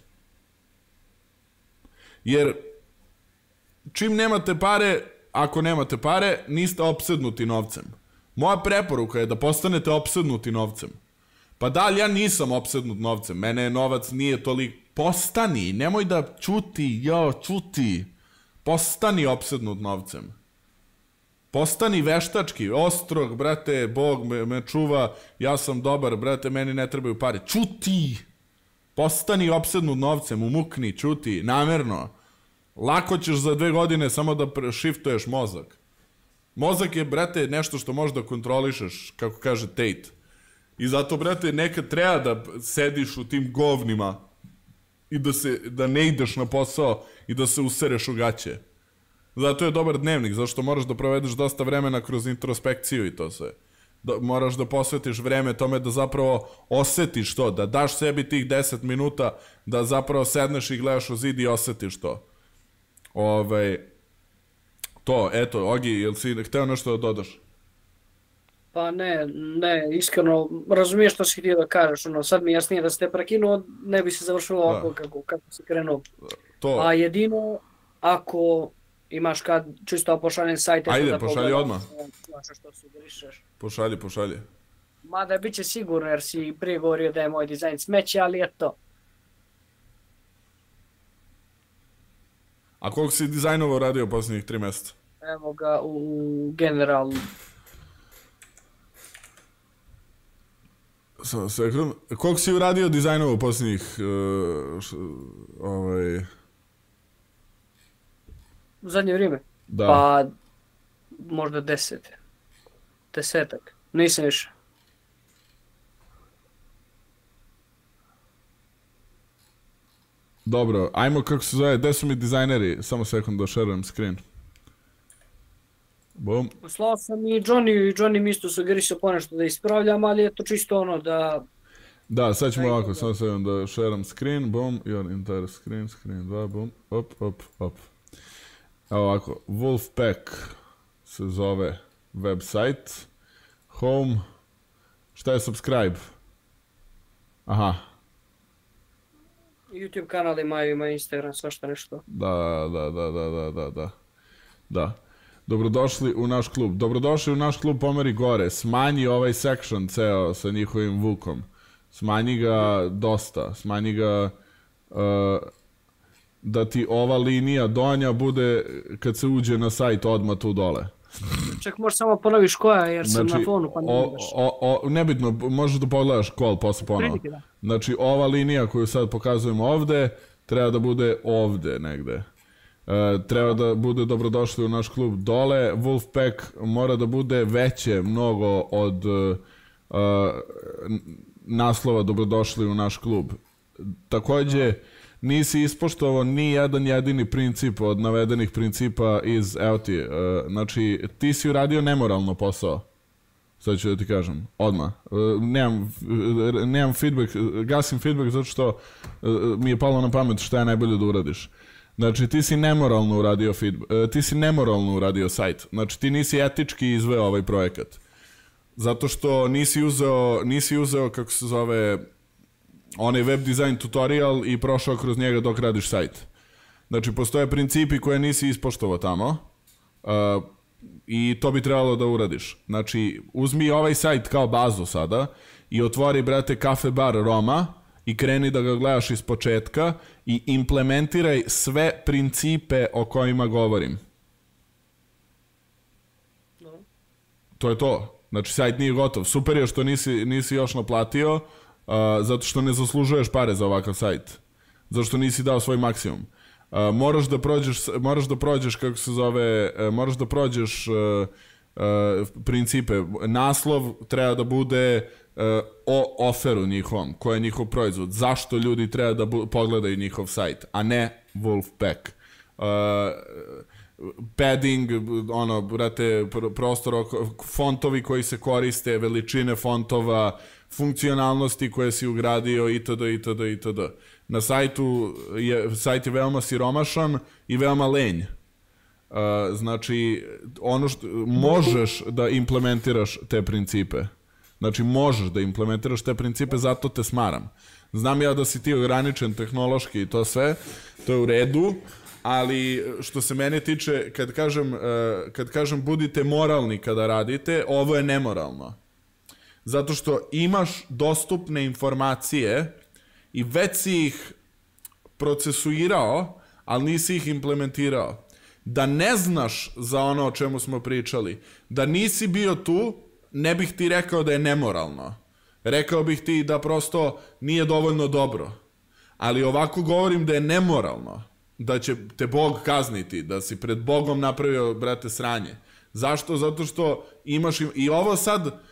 Jer čim nemate pare, ako nemate pare, niste opsednuti novcem. Moja preporuka je da postanete opsednuti novcem. Pa da, ali ja nisam opsednut novcem, mene novac nije toliko. Postani, nemoj da čuti. Postani opsednut novcem. Postani veštački, ostrog, brate, Bog me čuva, ja sam dobar, brate, meni ne trebaju pare. Čuti! Postani opsednut novcem, umukni, čuti, namerno. Lako ćeš za 2 godine samo da shiftuješ mozak. Mozak je, brate, nešto što možeš da kontrolišeš, kako kaže Tate. I zato, brate, nekad treba da sediš u tim govnima i da ne ideš na posao i da se usereš u gaće. Zato je dobar dnevnik, zašto moraš da provedeš dosta vremena kroz introspekciju i to sve. Moraš da posvetiš vreme tome da zapravo osetiš to, da daš sebi tih 10 minuta, da zapravo sedneš i gledaš u zid i osetiš to. To, eto, Ogi, jel si hteo nešto da dodaš? Pa ne, iskreno, razumiješ što si htio da kažeš, sad mi je jasnije da ste prekinuo, ne bi se završilo ovako kako si krenuo. A jedino, ako imaš kad čisto pošaljen sajt... Ajde, pošalji odmah. Što sugerišeš. Pošalji. Mada bit će sigurno, jer si prije govorio da je moj dizajn smeće, ali eto. A koliko si dizajnovo radio posljednjih 3 mjeseca? Evo ga u generalu. Sekund. Koliko si uradio dizajnovo posljednjih... U zadnje vrijeme? Da. Pa... možda 10-ak. Nisam više. Dobro, ajmo kako se zove, gde su mi dizajneri? Samo sekund da šerujem screen. Bum. Slao sam i Johnny mi isto sugerisao ponešto da ispravljam, ali je to čisto ono da... Da, sad ćemo ovako, samo sekund da šeram screen, bum, your entire screen 2, bum, op. Evo ovako, Wolfpack se zove website, home, šta je subscribe? Aha. YouTube kanal ima Instagram, svašta nešto. Da. Dobrodošli u naš klub. Dobrodošli u naš klub, pomeri gore. Smanji ovaj section ceo sa njihovim vukom. Smanji ga dosta. Smanji ga da ti ova linija donja bude kad se uđe na sajt odmah tu dole. Ček, možeš samo ponoviš koja, jer sam na fonu pa ne vidiš. Nebitno, možeš da pogledaš kol posle ponovo. Znači, ova linija koju sad pokazujemo ovde, treba da bude ovde negde. Treba da bude dobrodošli u naš klub dole. Wolfpack mora da bude veće mnogo od naslova dobrodošli u naš klub. takođe nisi ispoštovao ni jedan jedini princip od navedenih principa iz, evo ti, znači ti si uradio nemoralno posao. Sad ću da ti kažem, odmah. Nemam feedback, gasim feedback zato što mi je palo na pamet šta je najbolje da uradiš. Znači ti si nemoralno uradio ti si nemoralno uradio sajt. Znači ti nisi etički izveo ovaj projekat. Zato što nisi uzeo kako se zove onaj web design tutorial i prošao kroz njega dok radiš sajt. Znači postoje principi koje nisi ispoštovao tamo. I to bi trebalo da uradiš. Znači, uzmi ovaj sajt kao bazu sada i otvori, brate, kafe bar Roma i kreni da ga gledaš iz početka i implementiraj sve principe o kojima govorim. To je to. Znači, sajt nije gotov. Super je što nisi još naplatio, zato što ne zaslužuješ pare za ovakav sajt. Zato što nisi dao svoj maksimum. Moraš da prođeš kako se zove, moraš da prođeš principe. Naslov treba da bude o oferu njihovom, ko je njihov proizvod. Zašto ljudi treba da pogledaju njihov sajt, a ne Wolfpack. Padding, ono, brate, prostor, fontovi koji se koriste, veličine fontova, funkcionalnosti koje si ugradio, itd. Na sajt je veoma siromašan i veoma lenj. Znači, možeš da implementiraš te principe. Znači, možeš da implementiraš te principe, zato te smaram. Znam ja da si ti ograničen tehnološki i to sve, to je u redu, ali što se mene tiče, kad kažem budite moralni kada radite, ovo je nemoralno. Zato što imaš dostupne informacije i već si ih procesuirao, ali nisi ih implementirao. Da ne znaš za ono o čemu smo pričali, da nisi bio tu, ne bih ti rekao da je nemoralno. Rekao bih ti da prosto nije dovoljno dobro. Ali ovako govorim da je nemoralno, da će te Bog kazniti, da si pred Bogom napravio, brate, sranje. Zašto? Zato što imaš... I ovo sad...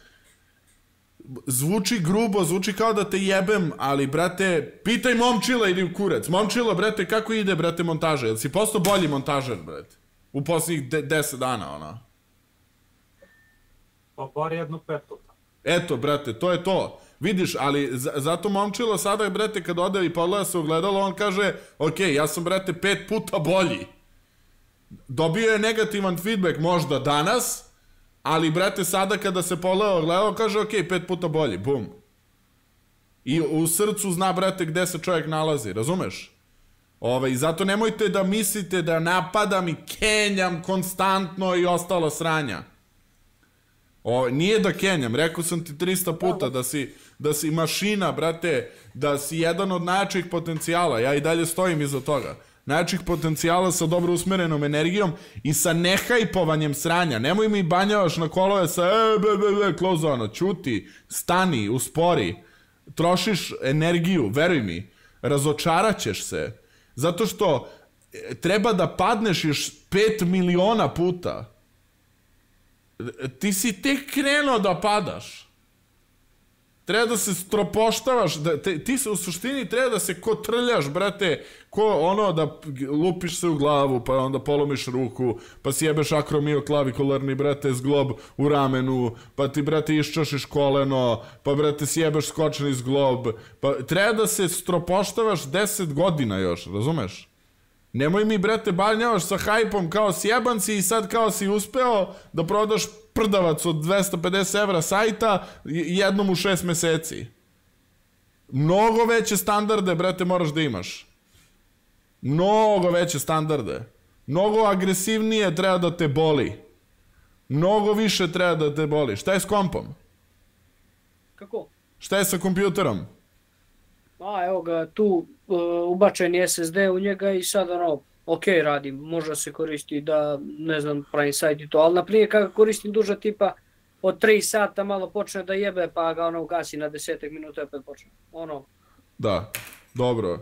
Zvuči grubo, zvuči kao da te jebem, ali, brate, pitaj Momčila ili u kurac. Momčilo, brate, kako ide, brate, montaža? Jel si postao bolji montažer, brate? U posljednjih 10 dana, ona. Pa bar jedno petota. Eto, brate, to je to. Vidiš, ali zato Momčilo sada, brate, kad ode i pogleda se ugledalo, on kaže, ok, ja sam, brate, 5 puta bolji. Dobio je negativan feedback možda danas, ali, brate, sada kada se gledao, kaže, ok, 5 puta bolji, bum. I u srcu zna, brate, gde se čovjek nalazi, razumeš? I zato nemojte da mislite da napadam i kenjam konstantno i ostalo sranja. Nije da kenjam, rekao sam ti 300 puta da si mašina, brate, da si jedan od najjačih potencijala, ja i dalje stojim iza toga. Najjačih potencijala sa dobro usmerenom energijom i sa nehajpovanjem sranja. Nemoj mi banjavaš na kolove sa klozovano, ćuti, stani, uspori, trošiš energiju, veruj mi, razočarat ćeš se. Zato što treba da padneš još 5 miliona puta. Ti si tek krenuo da padaš. Treba da se stropoštavaš, ti se u suštini treba da se ko trljaš, brate, ko ono da lupiš se u glavu, pa onda polomiš ruku, pa sjebeš akromioklavikularni, brate, zglob u ramenu, pa ti, brate, iščašiš koleno, pa, brate, sjebeš skočni zglob, pa treba da se stropoštavaš 10 godina još, razumeš? Nemoj mi, brate, banjavaš sa hajpom kao sjeban si i sad kao si uspeo da prodaš prdavac od 250 evra sajta jednom u 6 meseci. Mnogo veće standarde, brate, moraš da imaš. Mnogo veće standarde. Mnogo agresivnije treba da te boli. Mnogo više treba da te boli. Šta je s kompom? Kako? Šta je sa kompjuterom? Evo ga, tu ubačen je SSD u njega i sad ono, ok radi, može se koristi da, ne znam, pravim sajt i to, ali naprimjer kada koristim duža tipa od 3 sata malo počne da jebe pa ga ono ugasi na 10 minuta i opet počne, ono. Da, dobro.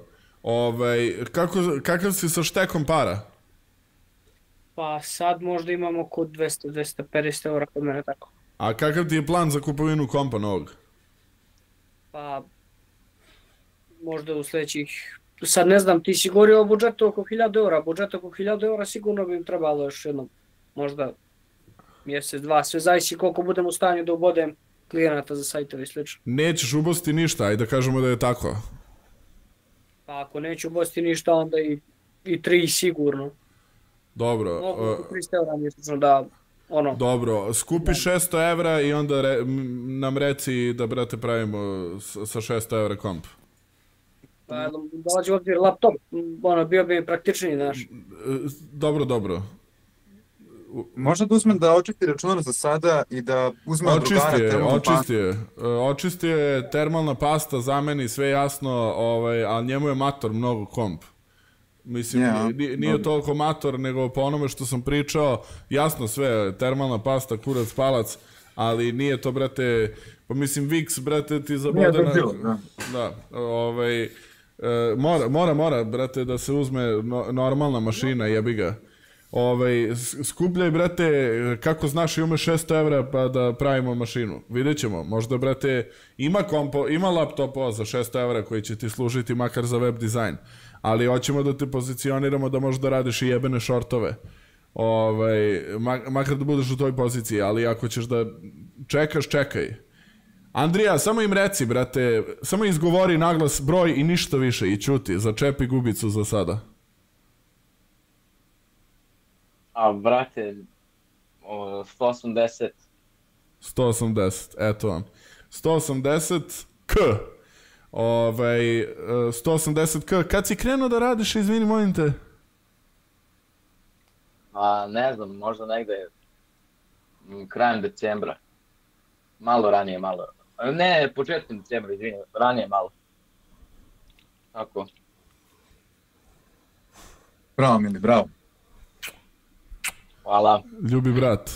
Kakav si sa štekom para? Pa sad možda imamo oko 200-250 eura kod mene tako. A kakav ti je plan za kupovinu kompa novog? Pa možda u sledećih, sad ne znam, ti si govorio o budžetu oko 1000 eura, budžet oko 1000 eura sigurno bi im trebalo još jedno, možda mjesec, dva, sve zavisi koliko budem u stanju da ubodem klijenata za sajtove i slično. Nećeš ubosti ništa, ajde da kažemo da je tako. Pa ako neću uboditi ništa, onda i 3 sigurno. Dobro. Mogu 300 eura mjesečno da, ono... Dobro, skupi 600 evra i onda nam reci da, brate, pravimo sa 600 evra komp. Pa dolazi u obzir laptop, ono, bio bi mi praktičniji, znaš. Dobro. Možda da uzmem da očisti računar za sada i da uzmem od drugara termalnu pastu. Očisti je termalna pasta, zameni, sve jasno, ali njemu je mator mnogo komp. Mislim, nije toliko mator, nego po onome što sam pričao, jasno sve, termalna pasta, kurac, palac, ali nije to, brate, pa mislim, Vix, brate, ti zabode na... Da, mora, brate, da se uzme normalna mašina, jebi ga. Skupljaj, brate, kako znaš, imamo 600 evra pa da pravimo mašinu. Vidjet ćemo, možda, brate, ima laptopova za 600 evra koji će ti služiti makar za web dizajn, ali hoćemo da te pozicioniramo da možda radiš i jebene šortove. Makar da budeš u toj poziciji, ali ako ćeš da čekaš, čekaj. Andrija, samo im reci, brate, samo izgovori naglas broj i ništa više i ćuti, začepi gubicu za sada. A, brate, 180. 180, eto vam. 180 k. 180 k. Kad si krenuo da radiš, izvini, molim te? A, ne znam, možda negde krajem decembra. Malo ranije, malo. Ne, početkom decembra, izvini, ranije malo. Tako. Bravo, Mili, bravo. Hvala. Ljubi brat.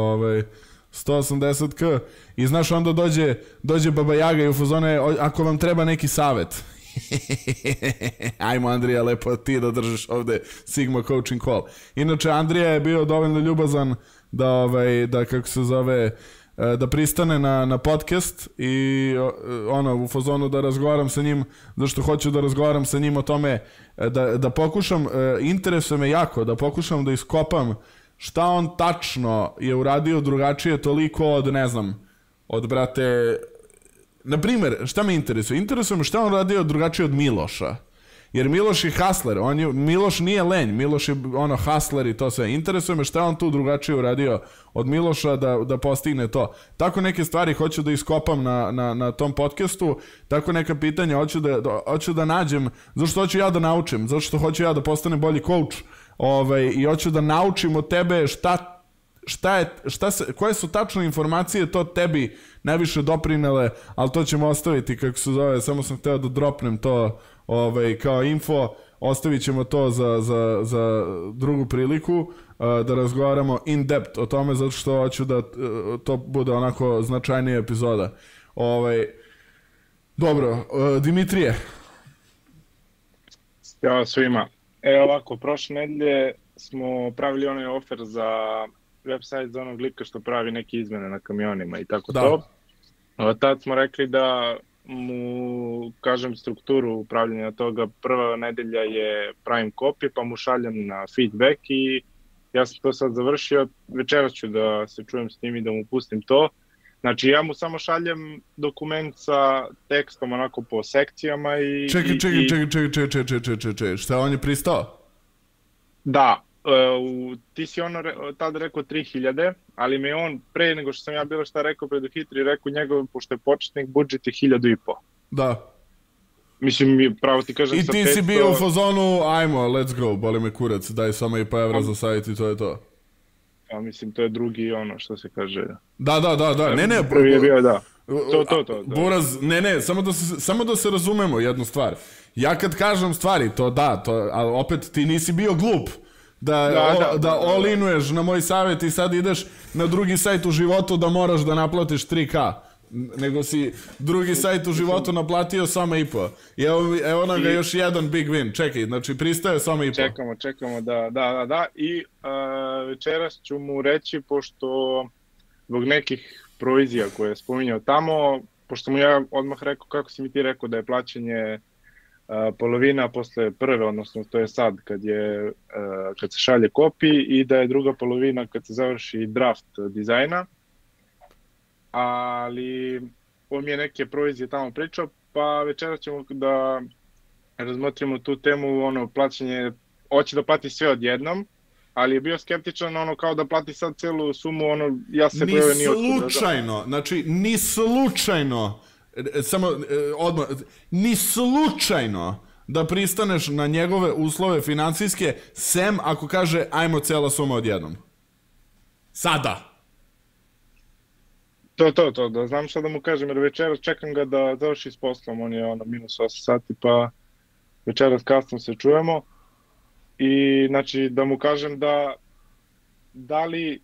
180 k. I znaš, onda dođe Baba Jaga i u fazone, ako vam treba neki savet. Ajmo, Andrija, lepo ti da držiš ovde Sigma Coaching Call. Inače, Andrija je bio dovoljno ljubazan da kako se zove, da pristane na podcast i u fazonu da razgovaram sa njim, zašto hoću da razgovaram sa njim o tome, da pokušam, interesuje me jako, da pokušam da iskopam šta on tačno je uradio drugačije toliko od, ne znam, od, brate, na primjer, šta me interesuje? Interesuje me šta on uradio drugačije od Miloša. Jer Miloš je hustler, Miloš nije lenj, Miloš je hustler i to sve. Interesuje me šta on tu drugačije uradio od Miloša da postigne to. Tako neke stvari hoću da iskopam na tom podcastu, tako neka pitanja hoću da nađem, zašto hoću ja da naučim, zašto hoću ja da postanem bolji coach i hoću da naučim od tebe koje su tačno informacije to tebi najviše doprinele, ali to ćemo ostaviti, kako se zove, samo sam hteo da dropnem to kao info, ostavit ćemo to za drugu priliku, da razgovaramo in depth o tome, zato što hoću da to bude onako značajnija epizoda. Dobro, Dimitrije. Ćao svima. Ovako, prošle nedelje smo pravili onaj offer za website za onog lika što pravi neke izmene na kamionima i tako to. Tad smo rekli da mu kažem strukturu upravljanja toga. Prva nedelja je pravim copy, pa mu šaljem na feedback i ja sam to sad završio. Večeras ću da se čujem s njim i da mu pustim to. Znači ja mu samo šaljem dokument sa tekstom onako po sekcijama i... Čekaj, šta on je pristao? Da, ti si tada rekao 3000, ali me on pre nego što sam ja bilo šta rekao pred Hitri, rekao njegov, pošto je početnik, budžet je 1500. Da. Mislim, pravo ti kažem sa 500... I ti si bio u fazonu, ajmo, let's go, boli me kurac, daj samo i pa evra za sajt i to je to. Ja mislim, to je drugi što se kaže. Da, ne. Prvi je bio, da. To. Buraz, ne, samo da se razumemo jednu stvar. Ja kad kažem stvari, to da, ali opet ti nisi bio glup da all-inuješ na moj savjet i sad ideš na drugi sajt u životu da moraš da naplatiš 3K. Nego si drugi sajt u životu naplatio samo i po. I evo nam ga još jedan big win. Čekaj, znači pristaje samo i po. Čekamo, da. I večeras ću mu reći, pošto zbog nekih provizija koje je spominjao tamo, pošto mu ja odmah rekao, kako si mi ti rekao da je plaćanje polovina posle prve, odnosno to je sad kad se šalje kopi, i da je druga polovina kad se završi draft dizajna. Ali on mi je neke provizije tamo pričao, pa večeras ćemo da razmotrimo tu temu, plaćanje, hoće da plati sve odjednom, ali je bio skeptičan, kao da plati sad celu sumu, ja se pojavio nije otkuda. Ni slučajno, znači, ni slučajno, samo odmah, ni slučajno da pristaneš na njegove uslove financijske, sem ako kaže, ajmo cela suma odjednom. Sada. To, da znam šta da mu kažem, jer večeras čekam ga da završi s poslom, on je minus 8 sati, pa večeras kasno se čujemo. I znači da mu kažem da li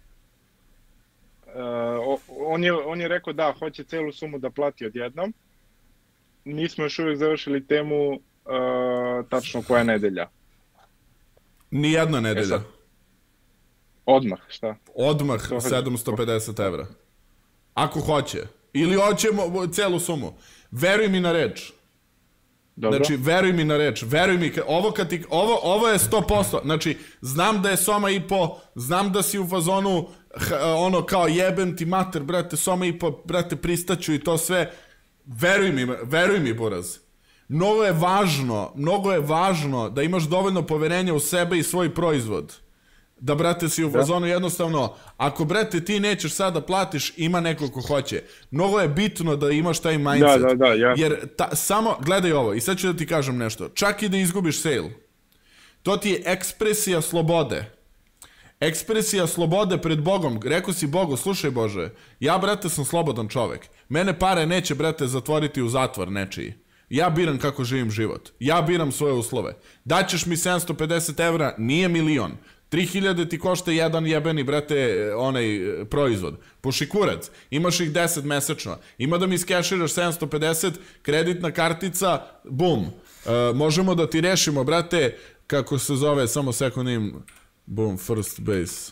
on je rekao da hoće celu sumu da plati odjednom. Nismo još uvijek završili temu tačno koja nedelja. Nijedna nedelja. Odmah, šta? Odmah 750 evra. Ako hoće. Ili hoćemo celu sumu. Veruj mi na reč. Dobro. Znači, veruj mi na reč, veruj mi, ovo je 100%, znači, znam da je Soma i po, znam da si u fazonu, kao jebem ti mater, brate, Soma i po, brate, pristaću i to sve, veruj mi, Buraz. Mnogo je važno da imaš dovoljno poverenja u sebe i svoj proizvod. Da, brate, si u fazonu jednostavno, ako, brate, ti nećeš sad da platiš, ima neko ko hoće. Mnogo je bitno da imaš taj mindset. Jer samo, gledaj ovo, i sad ću da ti kažem nešto. Čak i da izgubiš sale, to ti je ekspresija slobode. Ekspresija slobode pred Bogom. Rekao si Bogu, slušaj Bože, ja, brate, sam slobodan čovek. Mene pare neće, brate, zatvoriti u zatvor nečiji. Ja biram kako živim život. Ja biram svoje uslove. Daćeš mi 750 evra, nije milion. 3000 ti košta jedan jebeni, brate, proizvod. Puši kurac, imaš ih 10 mesečno. Ima da mi skeširaš 750, kreditna kartica, bum. Možemo da ti rešimo, brate, kako se zove, samo sekundim, bum, first base.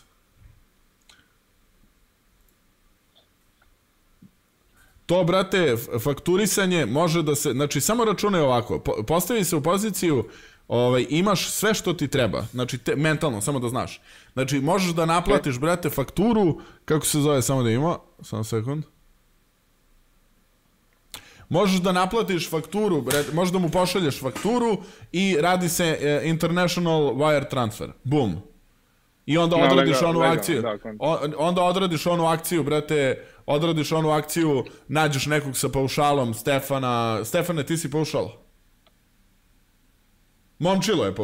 To, brate, fakturisanje može da se, znači, samo računaj ovako, postavi se u poziciju, imaš sve što ti treba, znači mentalno, samo da znaš. Znači, možeš da naplatiš, brate, fakturu, kako se zove, samo da ima, samo sekund. Možeš da naplatiš fakturu, brate, možeš da mu pošalješ fakturu i radi se international wire transfer, bum. I onda odradiš onu akciju, onda odradiš onu akciju, brate, odradiš onu akciju, nađeš nekog sa paušalom, Stefane, ti si paušal? Momčilo je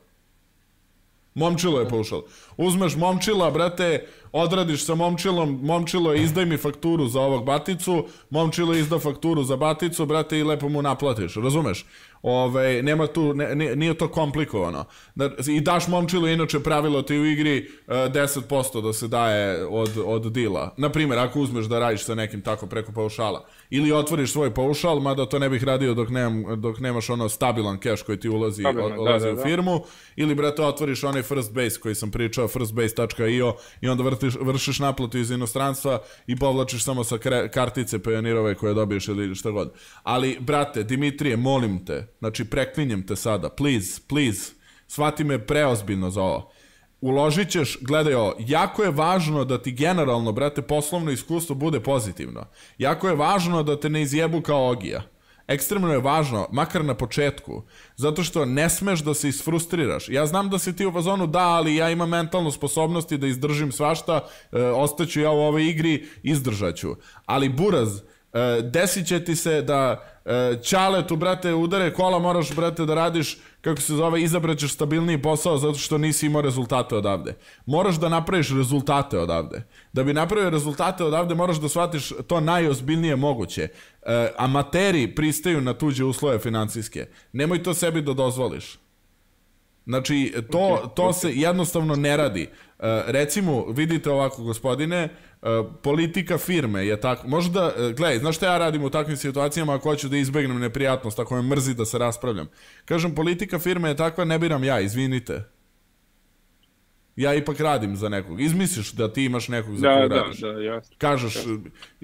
paušal. Uzmeš Momčila, brate, odradiš sa Momčilom, Momčilo izdaj mi fakturu za ovog baticu, Momčilo izda fakturu za baticu, brate, i lepo mu naplatiš, razumeš? Nema tu, nije to komplikovano. I daš Momčilu, inače pravilo ti u igri 10% da se daje od dila. Naprimjer, ako uzmeš da radiš sa nekim tako preko paušala. Ili otvoriš svoj paušal, mada to ne bih radio dok nemaš stabilan cash koji ti ulazi u firmu. Ili, brate, otvoriš onaj first base koji sam pričao, firstbase.io, i onda vršiš naplatu iz inostranstva i povlačiš samo sa kartice Pionirove koje dobiješ ili šta god. Ali, brate, Dimitrije, molim te, znači preklinjem te sada, please, shvati me preozbiljno za ovo. Uložit ćeš, gledaj ovo, jako je važno da ti generalno, brate, poslovno iskustvo bude pozitivno. Jako je važno da te ne izjebu kao Ogija. Ekstremno je važno, makar na početku, zato što ne smeš da se isfrustriraš. Ja znam da si ti u fazonu, da, ali ja imam mentalnu sposobnosti da izdržim svašta, ostaću ja u ovoj igri, izdržaću. Ali Buraz, desit će ti se da Ćaletu, brate, udare kola, moraš, brate, da radiš, kako se zove, izabraćeš stabilniji posao zato što nisi imao rezultate odavde. Moraš da napraviš rezultate odavde. Da bi napravio rezultate odavde, moraš da shvatiš to najozbiljnije moguće. Amateri pristaju na tuđe uslove financijske. Nemoj to sebi da dozvoliš. Znači, to se jednostavno ne radi. Recimo, vidite ovako, gospodine, politika firme je tako, možda, gledaj, znaš šta ja radim u takvim situacijama ako hoću da izbegnem neprijatnost, ako me mrzi da se raspravljam. Kažem, politika firme je takva, ne biram ja, izvinite. Ja ipak radim za nekog. Izmisliš da ti imaš nekog za kog radiš. Da, jasno. Kažeš,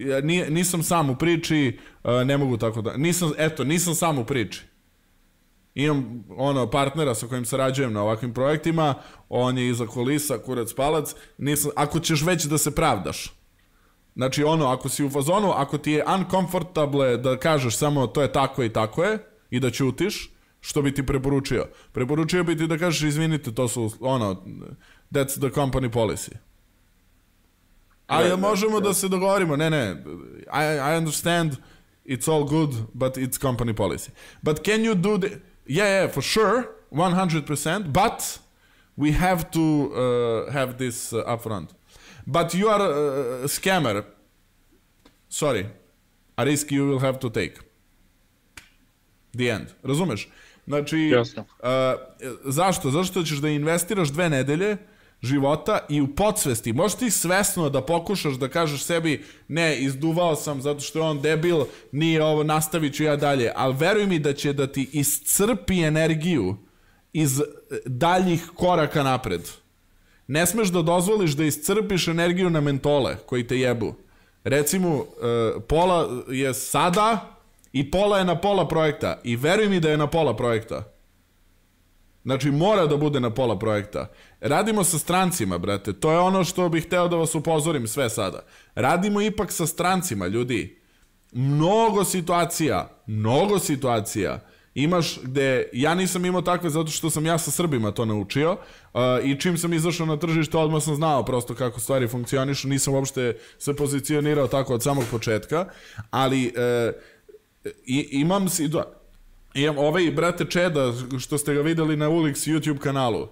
nisam sam u priči, ne mogu tako da, nisam sam sam u priči. Imam partnera sa kojim sarađujem na ovakvim projektima, on je iza kulisa, kurac palac, ako ćeš već da se pravdaš. Znači ako si u fazonu, ako ti je uncomfortable da kažeš samo to je tako i da ćutiš, što bi ti preporučio? Preporučio bi ti da kažeš izvinite, to su that's the company policy. Ali možemo da se dogovorimo, ne, I understand it's all good, but it's company policy. But can you do the... Yeah, for sure, 100%, but we have to have this upfront. But you are a scammer. Sorry. A risk you will have to take. The end. Razumeš? Znači, zašto? Zašto ćeš da investiraš 2 nedelje života i u podsvesti. Možeš ti svesno da pokušaš da kažeš sebi ne, izduvao sam zato što je on debil, nije ovo, nastavit ću ja dalje. Ali veruj mi da će da ti iscrpi energiju iz daljih koraka napred. Ne smeš da dozvoliš da iscrpiš energiju na mentole koji te jebu. Recimo, pola je sada i pola je na pola projekta. I veruj mi da je na pola projekta. Znači, mora da bude na pola projekta. Radimo sa strancima, brate. To je ono što bih hteo da vas upozorim sve sada. Radimo ipak sa strancima, ljudi. Mnogo situacija imaš gde ja nisam imao takve zato što sam ja sa Srbima to naučio i čim sam izašao na tržište odmah sam znao prosto kako stvari funkcionišu, nisam uopšte se pozicionirao tako od samog početka, ali imam ovaj brate Čeda što ste ga videli na Ulix YouTube kanalu,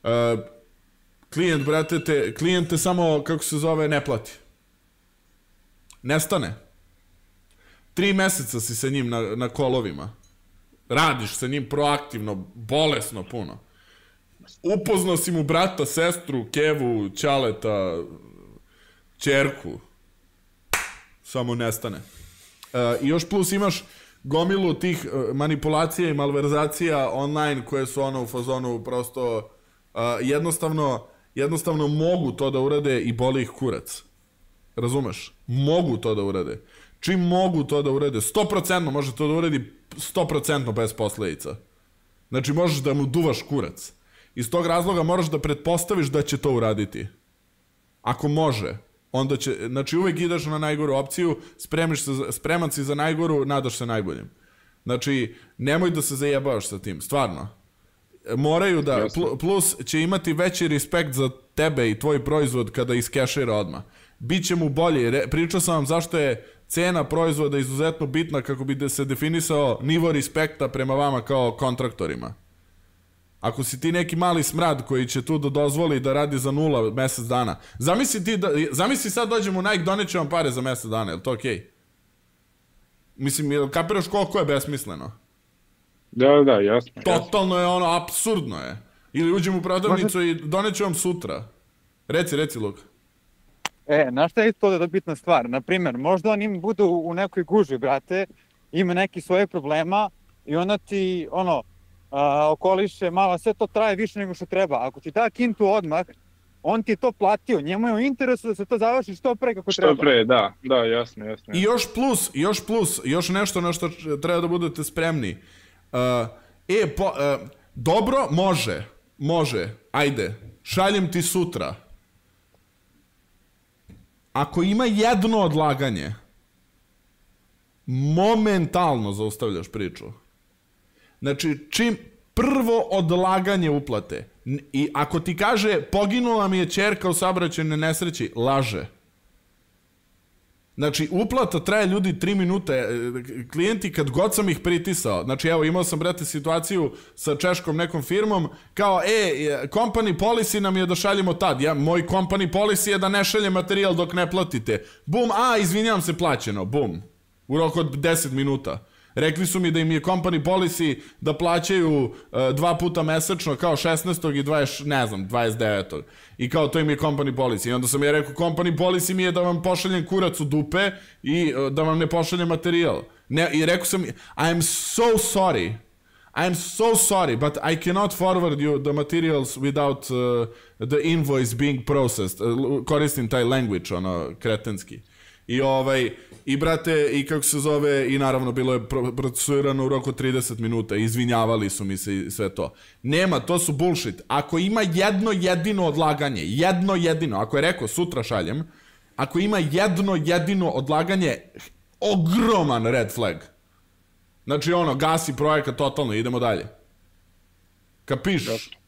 klijent te samo, kako se zove, ne plati, nestane, 3 meseca si sa njim na kolovima, radiš sa njim proaktivno, bolesno puno. Upoznao si mu brata, sestru, kevu, ćaleta, ćerku. Samo nestane. I još plus imaš gomilu tih manipulacija i malverzacija online koje su u fazonu prosto jednostavno mogu to da urade i boli ih kurac. Razumeš? Mogu to da urade. Čim mogu to da urade, 100% može to da uradi 100% bez posledica. Znači možeš da mu duvaš kurac. Iz tog razloga moraš da pretpostaviš da će to uraditi. Ako može, onda će, znači uvek ideš na najgoru opciju, spreman si za najgoru, nadaš se najboljim. Znači, nemoj da se zajebavaš sa tim, stvarno. Moraju da, plus će imati veći respekt za tebe i tvoj proizvod kada iskešira odmah. Biće mu bolje, pričao sam vam zašto je cena proizvoda izuzetno bitna kako bi se definisao nivo respekta prema vama kao kontraktorima. Ako si ti neki mali smrad koji će tu da dozvoli da radi za 0 mesec dana, zamisli sad dođemo u Nike, doneću vam pare za mesec dana, je li to okej? Mislim, kapiraš koliko je besmisleno? Da, jasno. Totalno je ono, apsurdno je. Ili uđem u prodavnicu i doneću vam sutra. Reci, Luka. Znaš šta je isto da bitna stvar? Naprimer, možda on im bude u nekoj gužvi, brate, ima neki svoje problema i onda ti, okoliše malo, sve to traje više nego što treba. Ako ti da kintu odmah, on ti je to platio, njemu je u interesu da se to završi što pre kako treba. Što pre, da, jasno. I još plus, još nešto na što treba da budete spremni. Dobro, može, ajde, šaljem ti sutra. Ako ima jedno odlaganje, momentalno zaustavljaš priču. Znači, čim prvo odlaganje uplate, i ako ti kaže poginula mi je ćerka u saobraćajnoj nesreći, laže. Znači, uplata traje ljudi 3 minute, klijenti kad god sam ih pritisao, znači evo imao sam brate situaciju sa češkom nekom firmom, kao company policy nam je da šaljemo tad, moj company policy je da ne šaljem materijal dok ne platite, bum, izvinjavam se, plaćeno, bum, u roku od 10 minuta. Rekli su mi da im je company policy da plaćaju 2 puta mesečno, kao 16. i 29. I kao to im je company policy. I onda sam ja rekao, company policy mi je da vam pošaljem kurac u dupe i da vam ne pošaljem materijal. I rekao sam, I'm so sorry, but I cannot forward you the materials without the invoice being processed. Koristim taj language, kretenski. I brate, i kako se zove, i naravno bilo je procesuirano u roku 30 minuta, izvinjavali su mi se i sve to. Nema, to su bullshit. Ako ima jedno jedino odlaganje, jedno jedino, ako je rekao sutra šaljem, ako ima jedno jedino odlaganje, ogroman red flag. Znači ono, gasi projekat totalno, idemo dalje. Kapiš?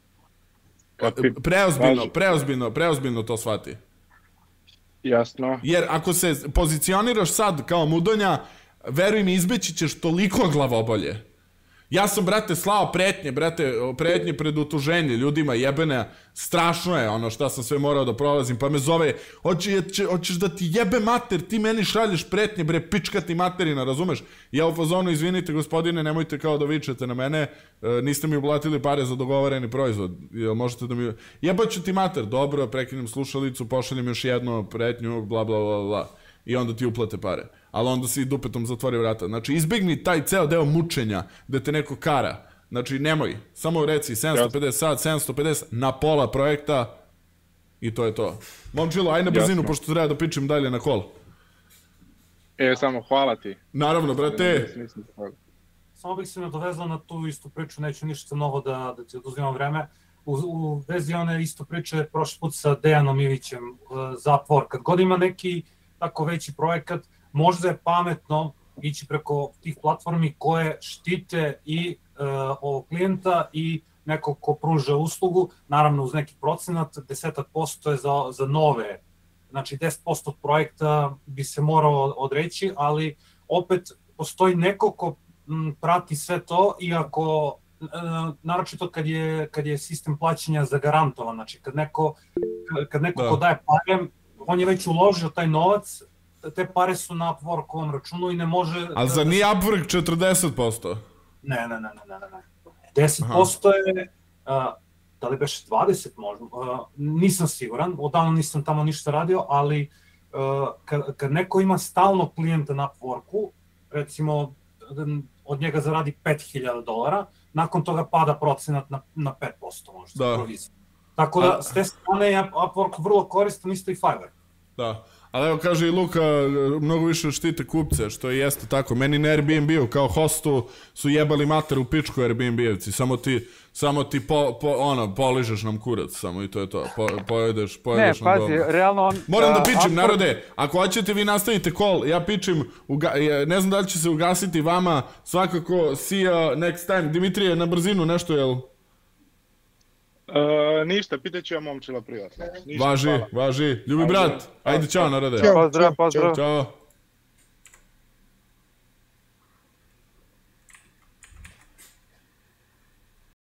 Preozbiljno to shvati. Jasno. Jer ako se pozicioniraš sad kao Mudonja, veruj mi, izbeći ćeš toliko glavobolje. Ja sam, brate, slao pretnje pred utuženje ljudima jebene, strašno je ono šta sam sve morao da prolazim, pa me zove, hoćeš da ti jebe mater, ti meni šalješ pretnje, bre, pička ti materina, razumeš? Ja u fazonu, izvinite gospodine, nemojte kao da vičete na mene, niste mi uplatili pare za dogovoreni proizvod, možete da mi... Jebaću ti mater, dobro, prekinem slušalicu, pošaljem još jednu pretnju, bla bla bla bla, i onda ti uplate pare. Ali onda si dupetom zatvori vrata. Znači, izbjegni taj ceo deo mučenja gde te neko kara. Znači, nemoj. Samo reci 750 sad, 750 na pola projekta i to je to. Momčilo, aj na brzinu, pošto treba da pičem dalje na kol. Samo hvala ti. Naravno, brate. Samo bih se nadovezao na tu istu priču, neću ništa novo da ti oduzimam vreme. U vezi one isto priče prošli put sa Dejanom Ivićem za Upwork. Kad god ima neki tako veći projekat, možda je pametno ići preko tih platformi koje štite i ovog klijenta i nekog ko pruža uslugu, naravno uz neki procenat, 10% je za nove, znači 10% od projekta bi se morao odreći, ali opet postoji neko ko prati sve to i ako, naročito kad je sistem plaćanja zagarantovan, znači kad neko ko daje pare, on je već uložio taj novac, te pare su na Upworkovom računu i ne može... Ali za nije Upwork 40%? Ne. 10% je, da li beš 20 možda, nisam siguran, odavno nisam tamo ništa radio, ali kad neko ima stalno klijenta na Upworku, recimo od njega zaradi $5.000, nakon toga pada procenat na 5% možda. Tako da, s te strane je Upwork vrlo koristan, isto i Fiverr. Da. Ali evo kaže i Luka, mnogo više štite kupce, što i jeste tako. Meni na Airbnb-u kao hostu su jebali mater u pičku Airbnb-evci. Samo ti poližeš nam kurac, samo i to je to. Pojedeš nam doma. Ne, pazi, realno... Moram da pičem, narode, ako hoćete vi nastavite call, ja pičem, ne znam da li će se ugasiti vama, svakako, see you next time. Dimitrije, na brzinu nešto, jel? Ništa, pitaću ja Momčila privatno. Važi. Ljubi brat. Ajde, čao, narode. Pozdrav. Ćao.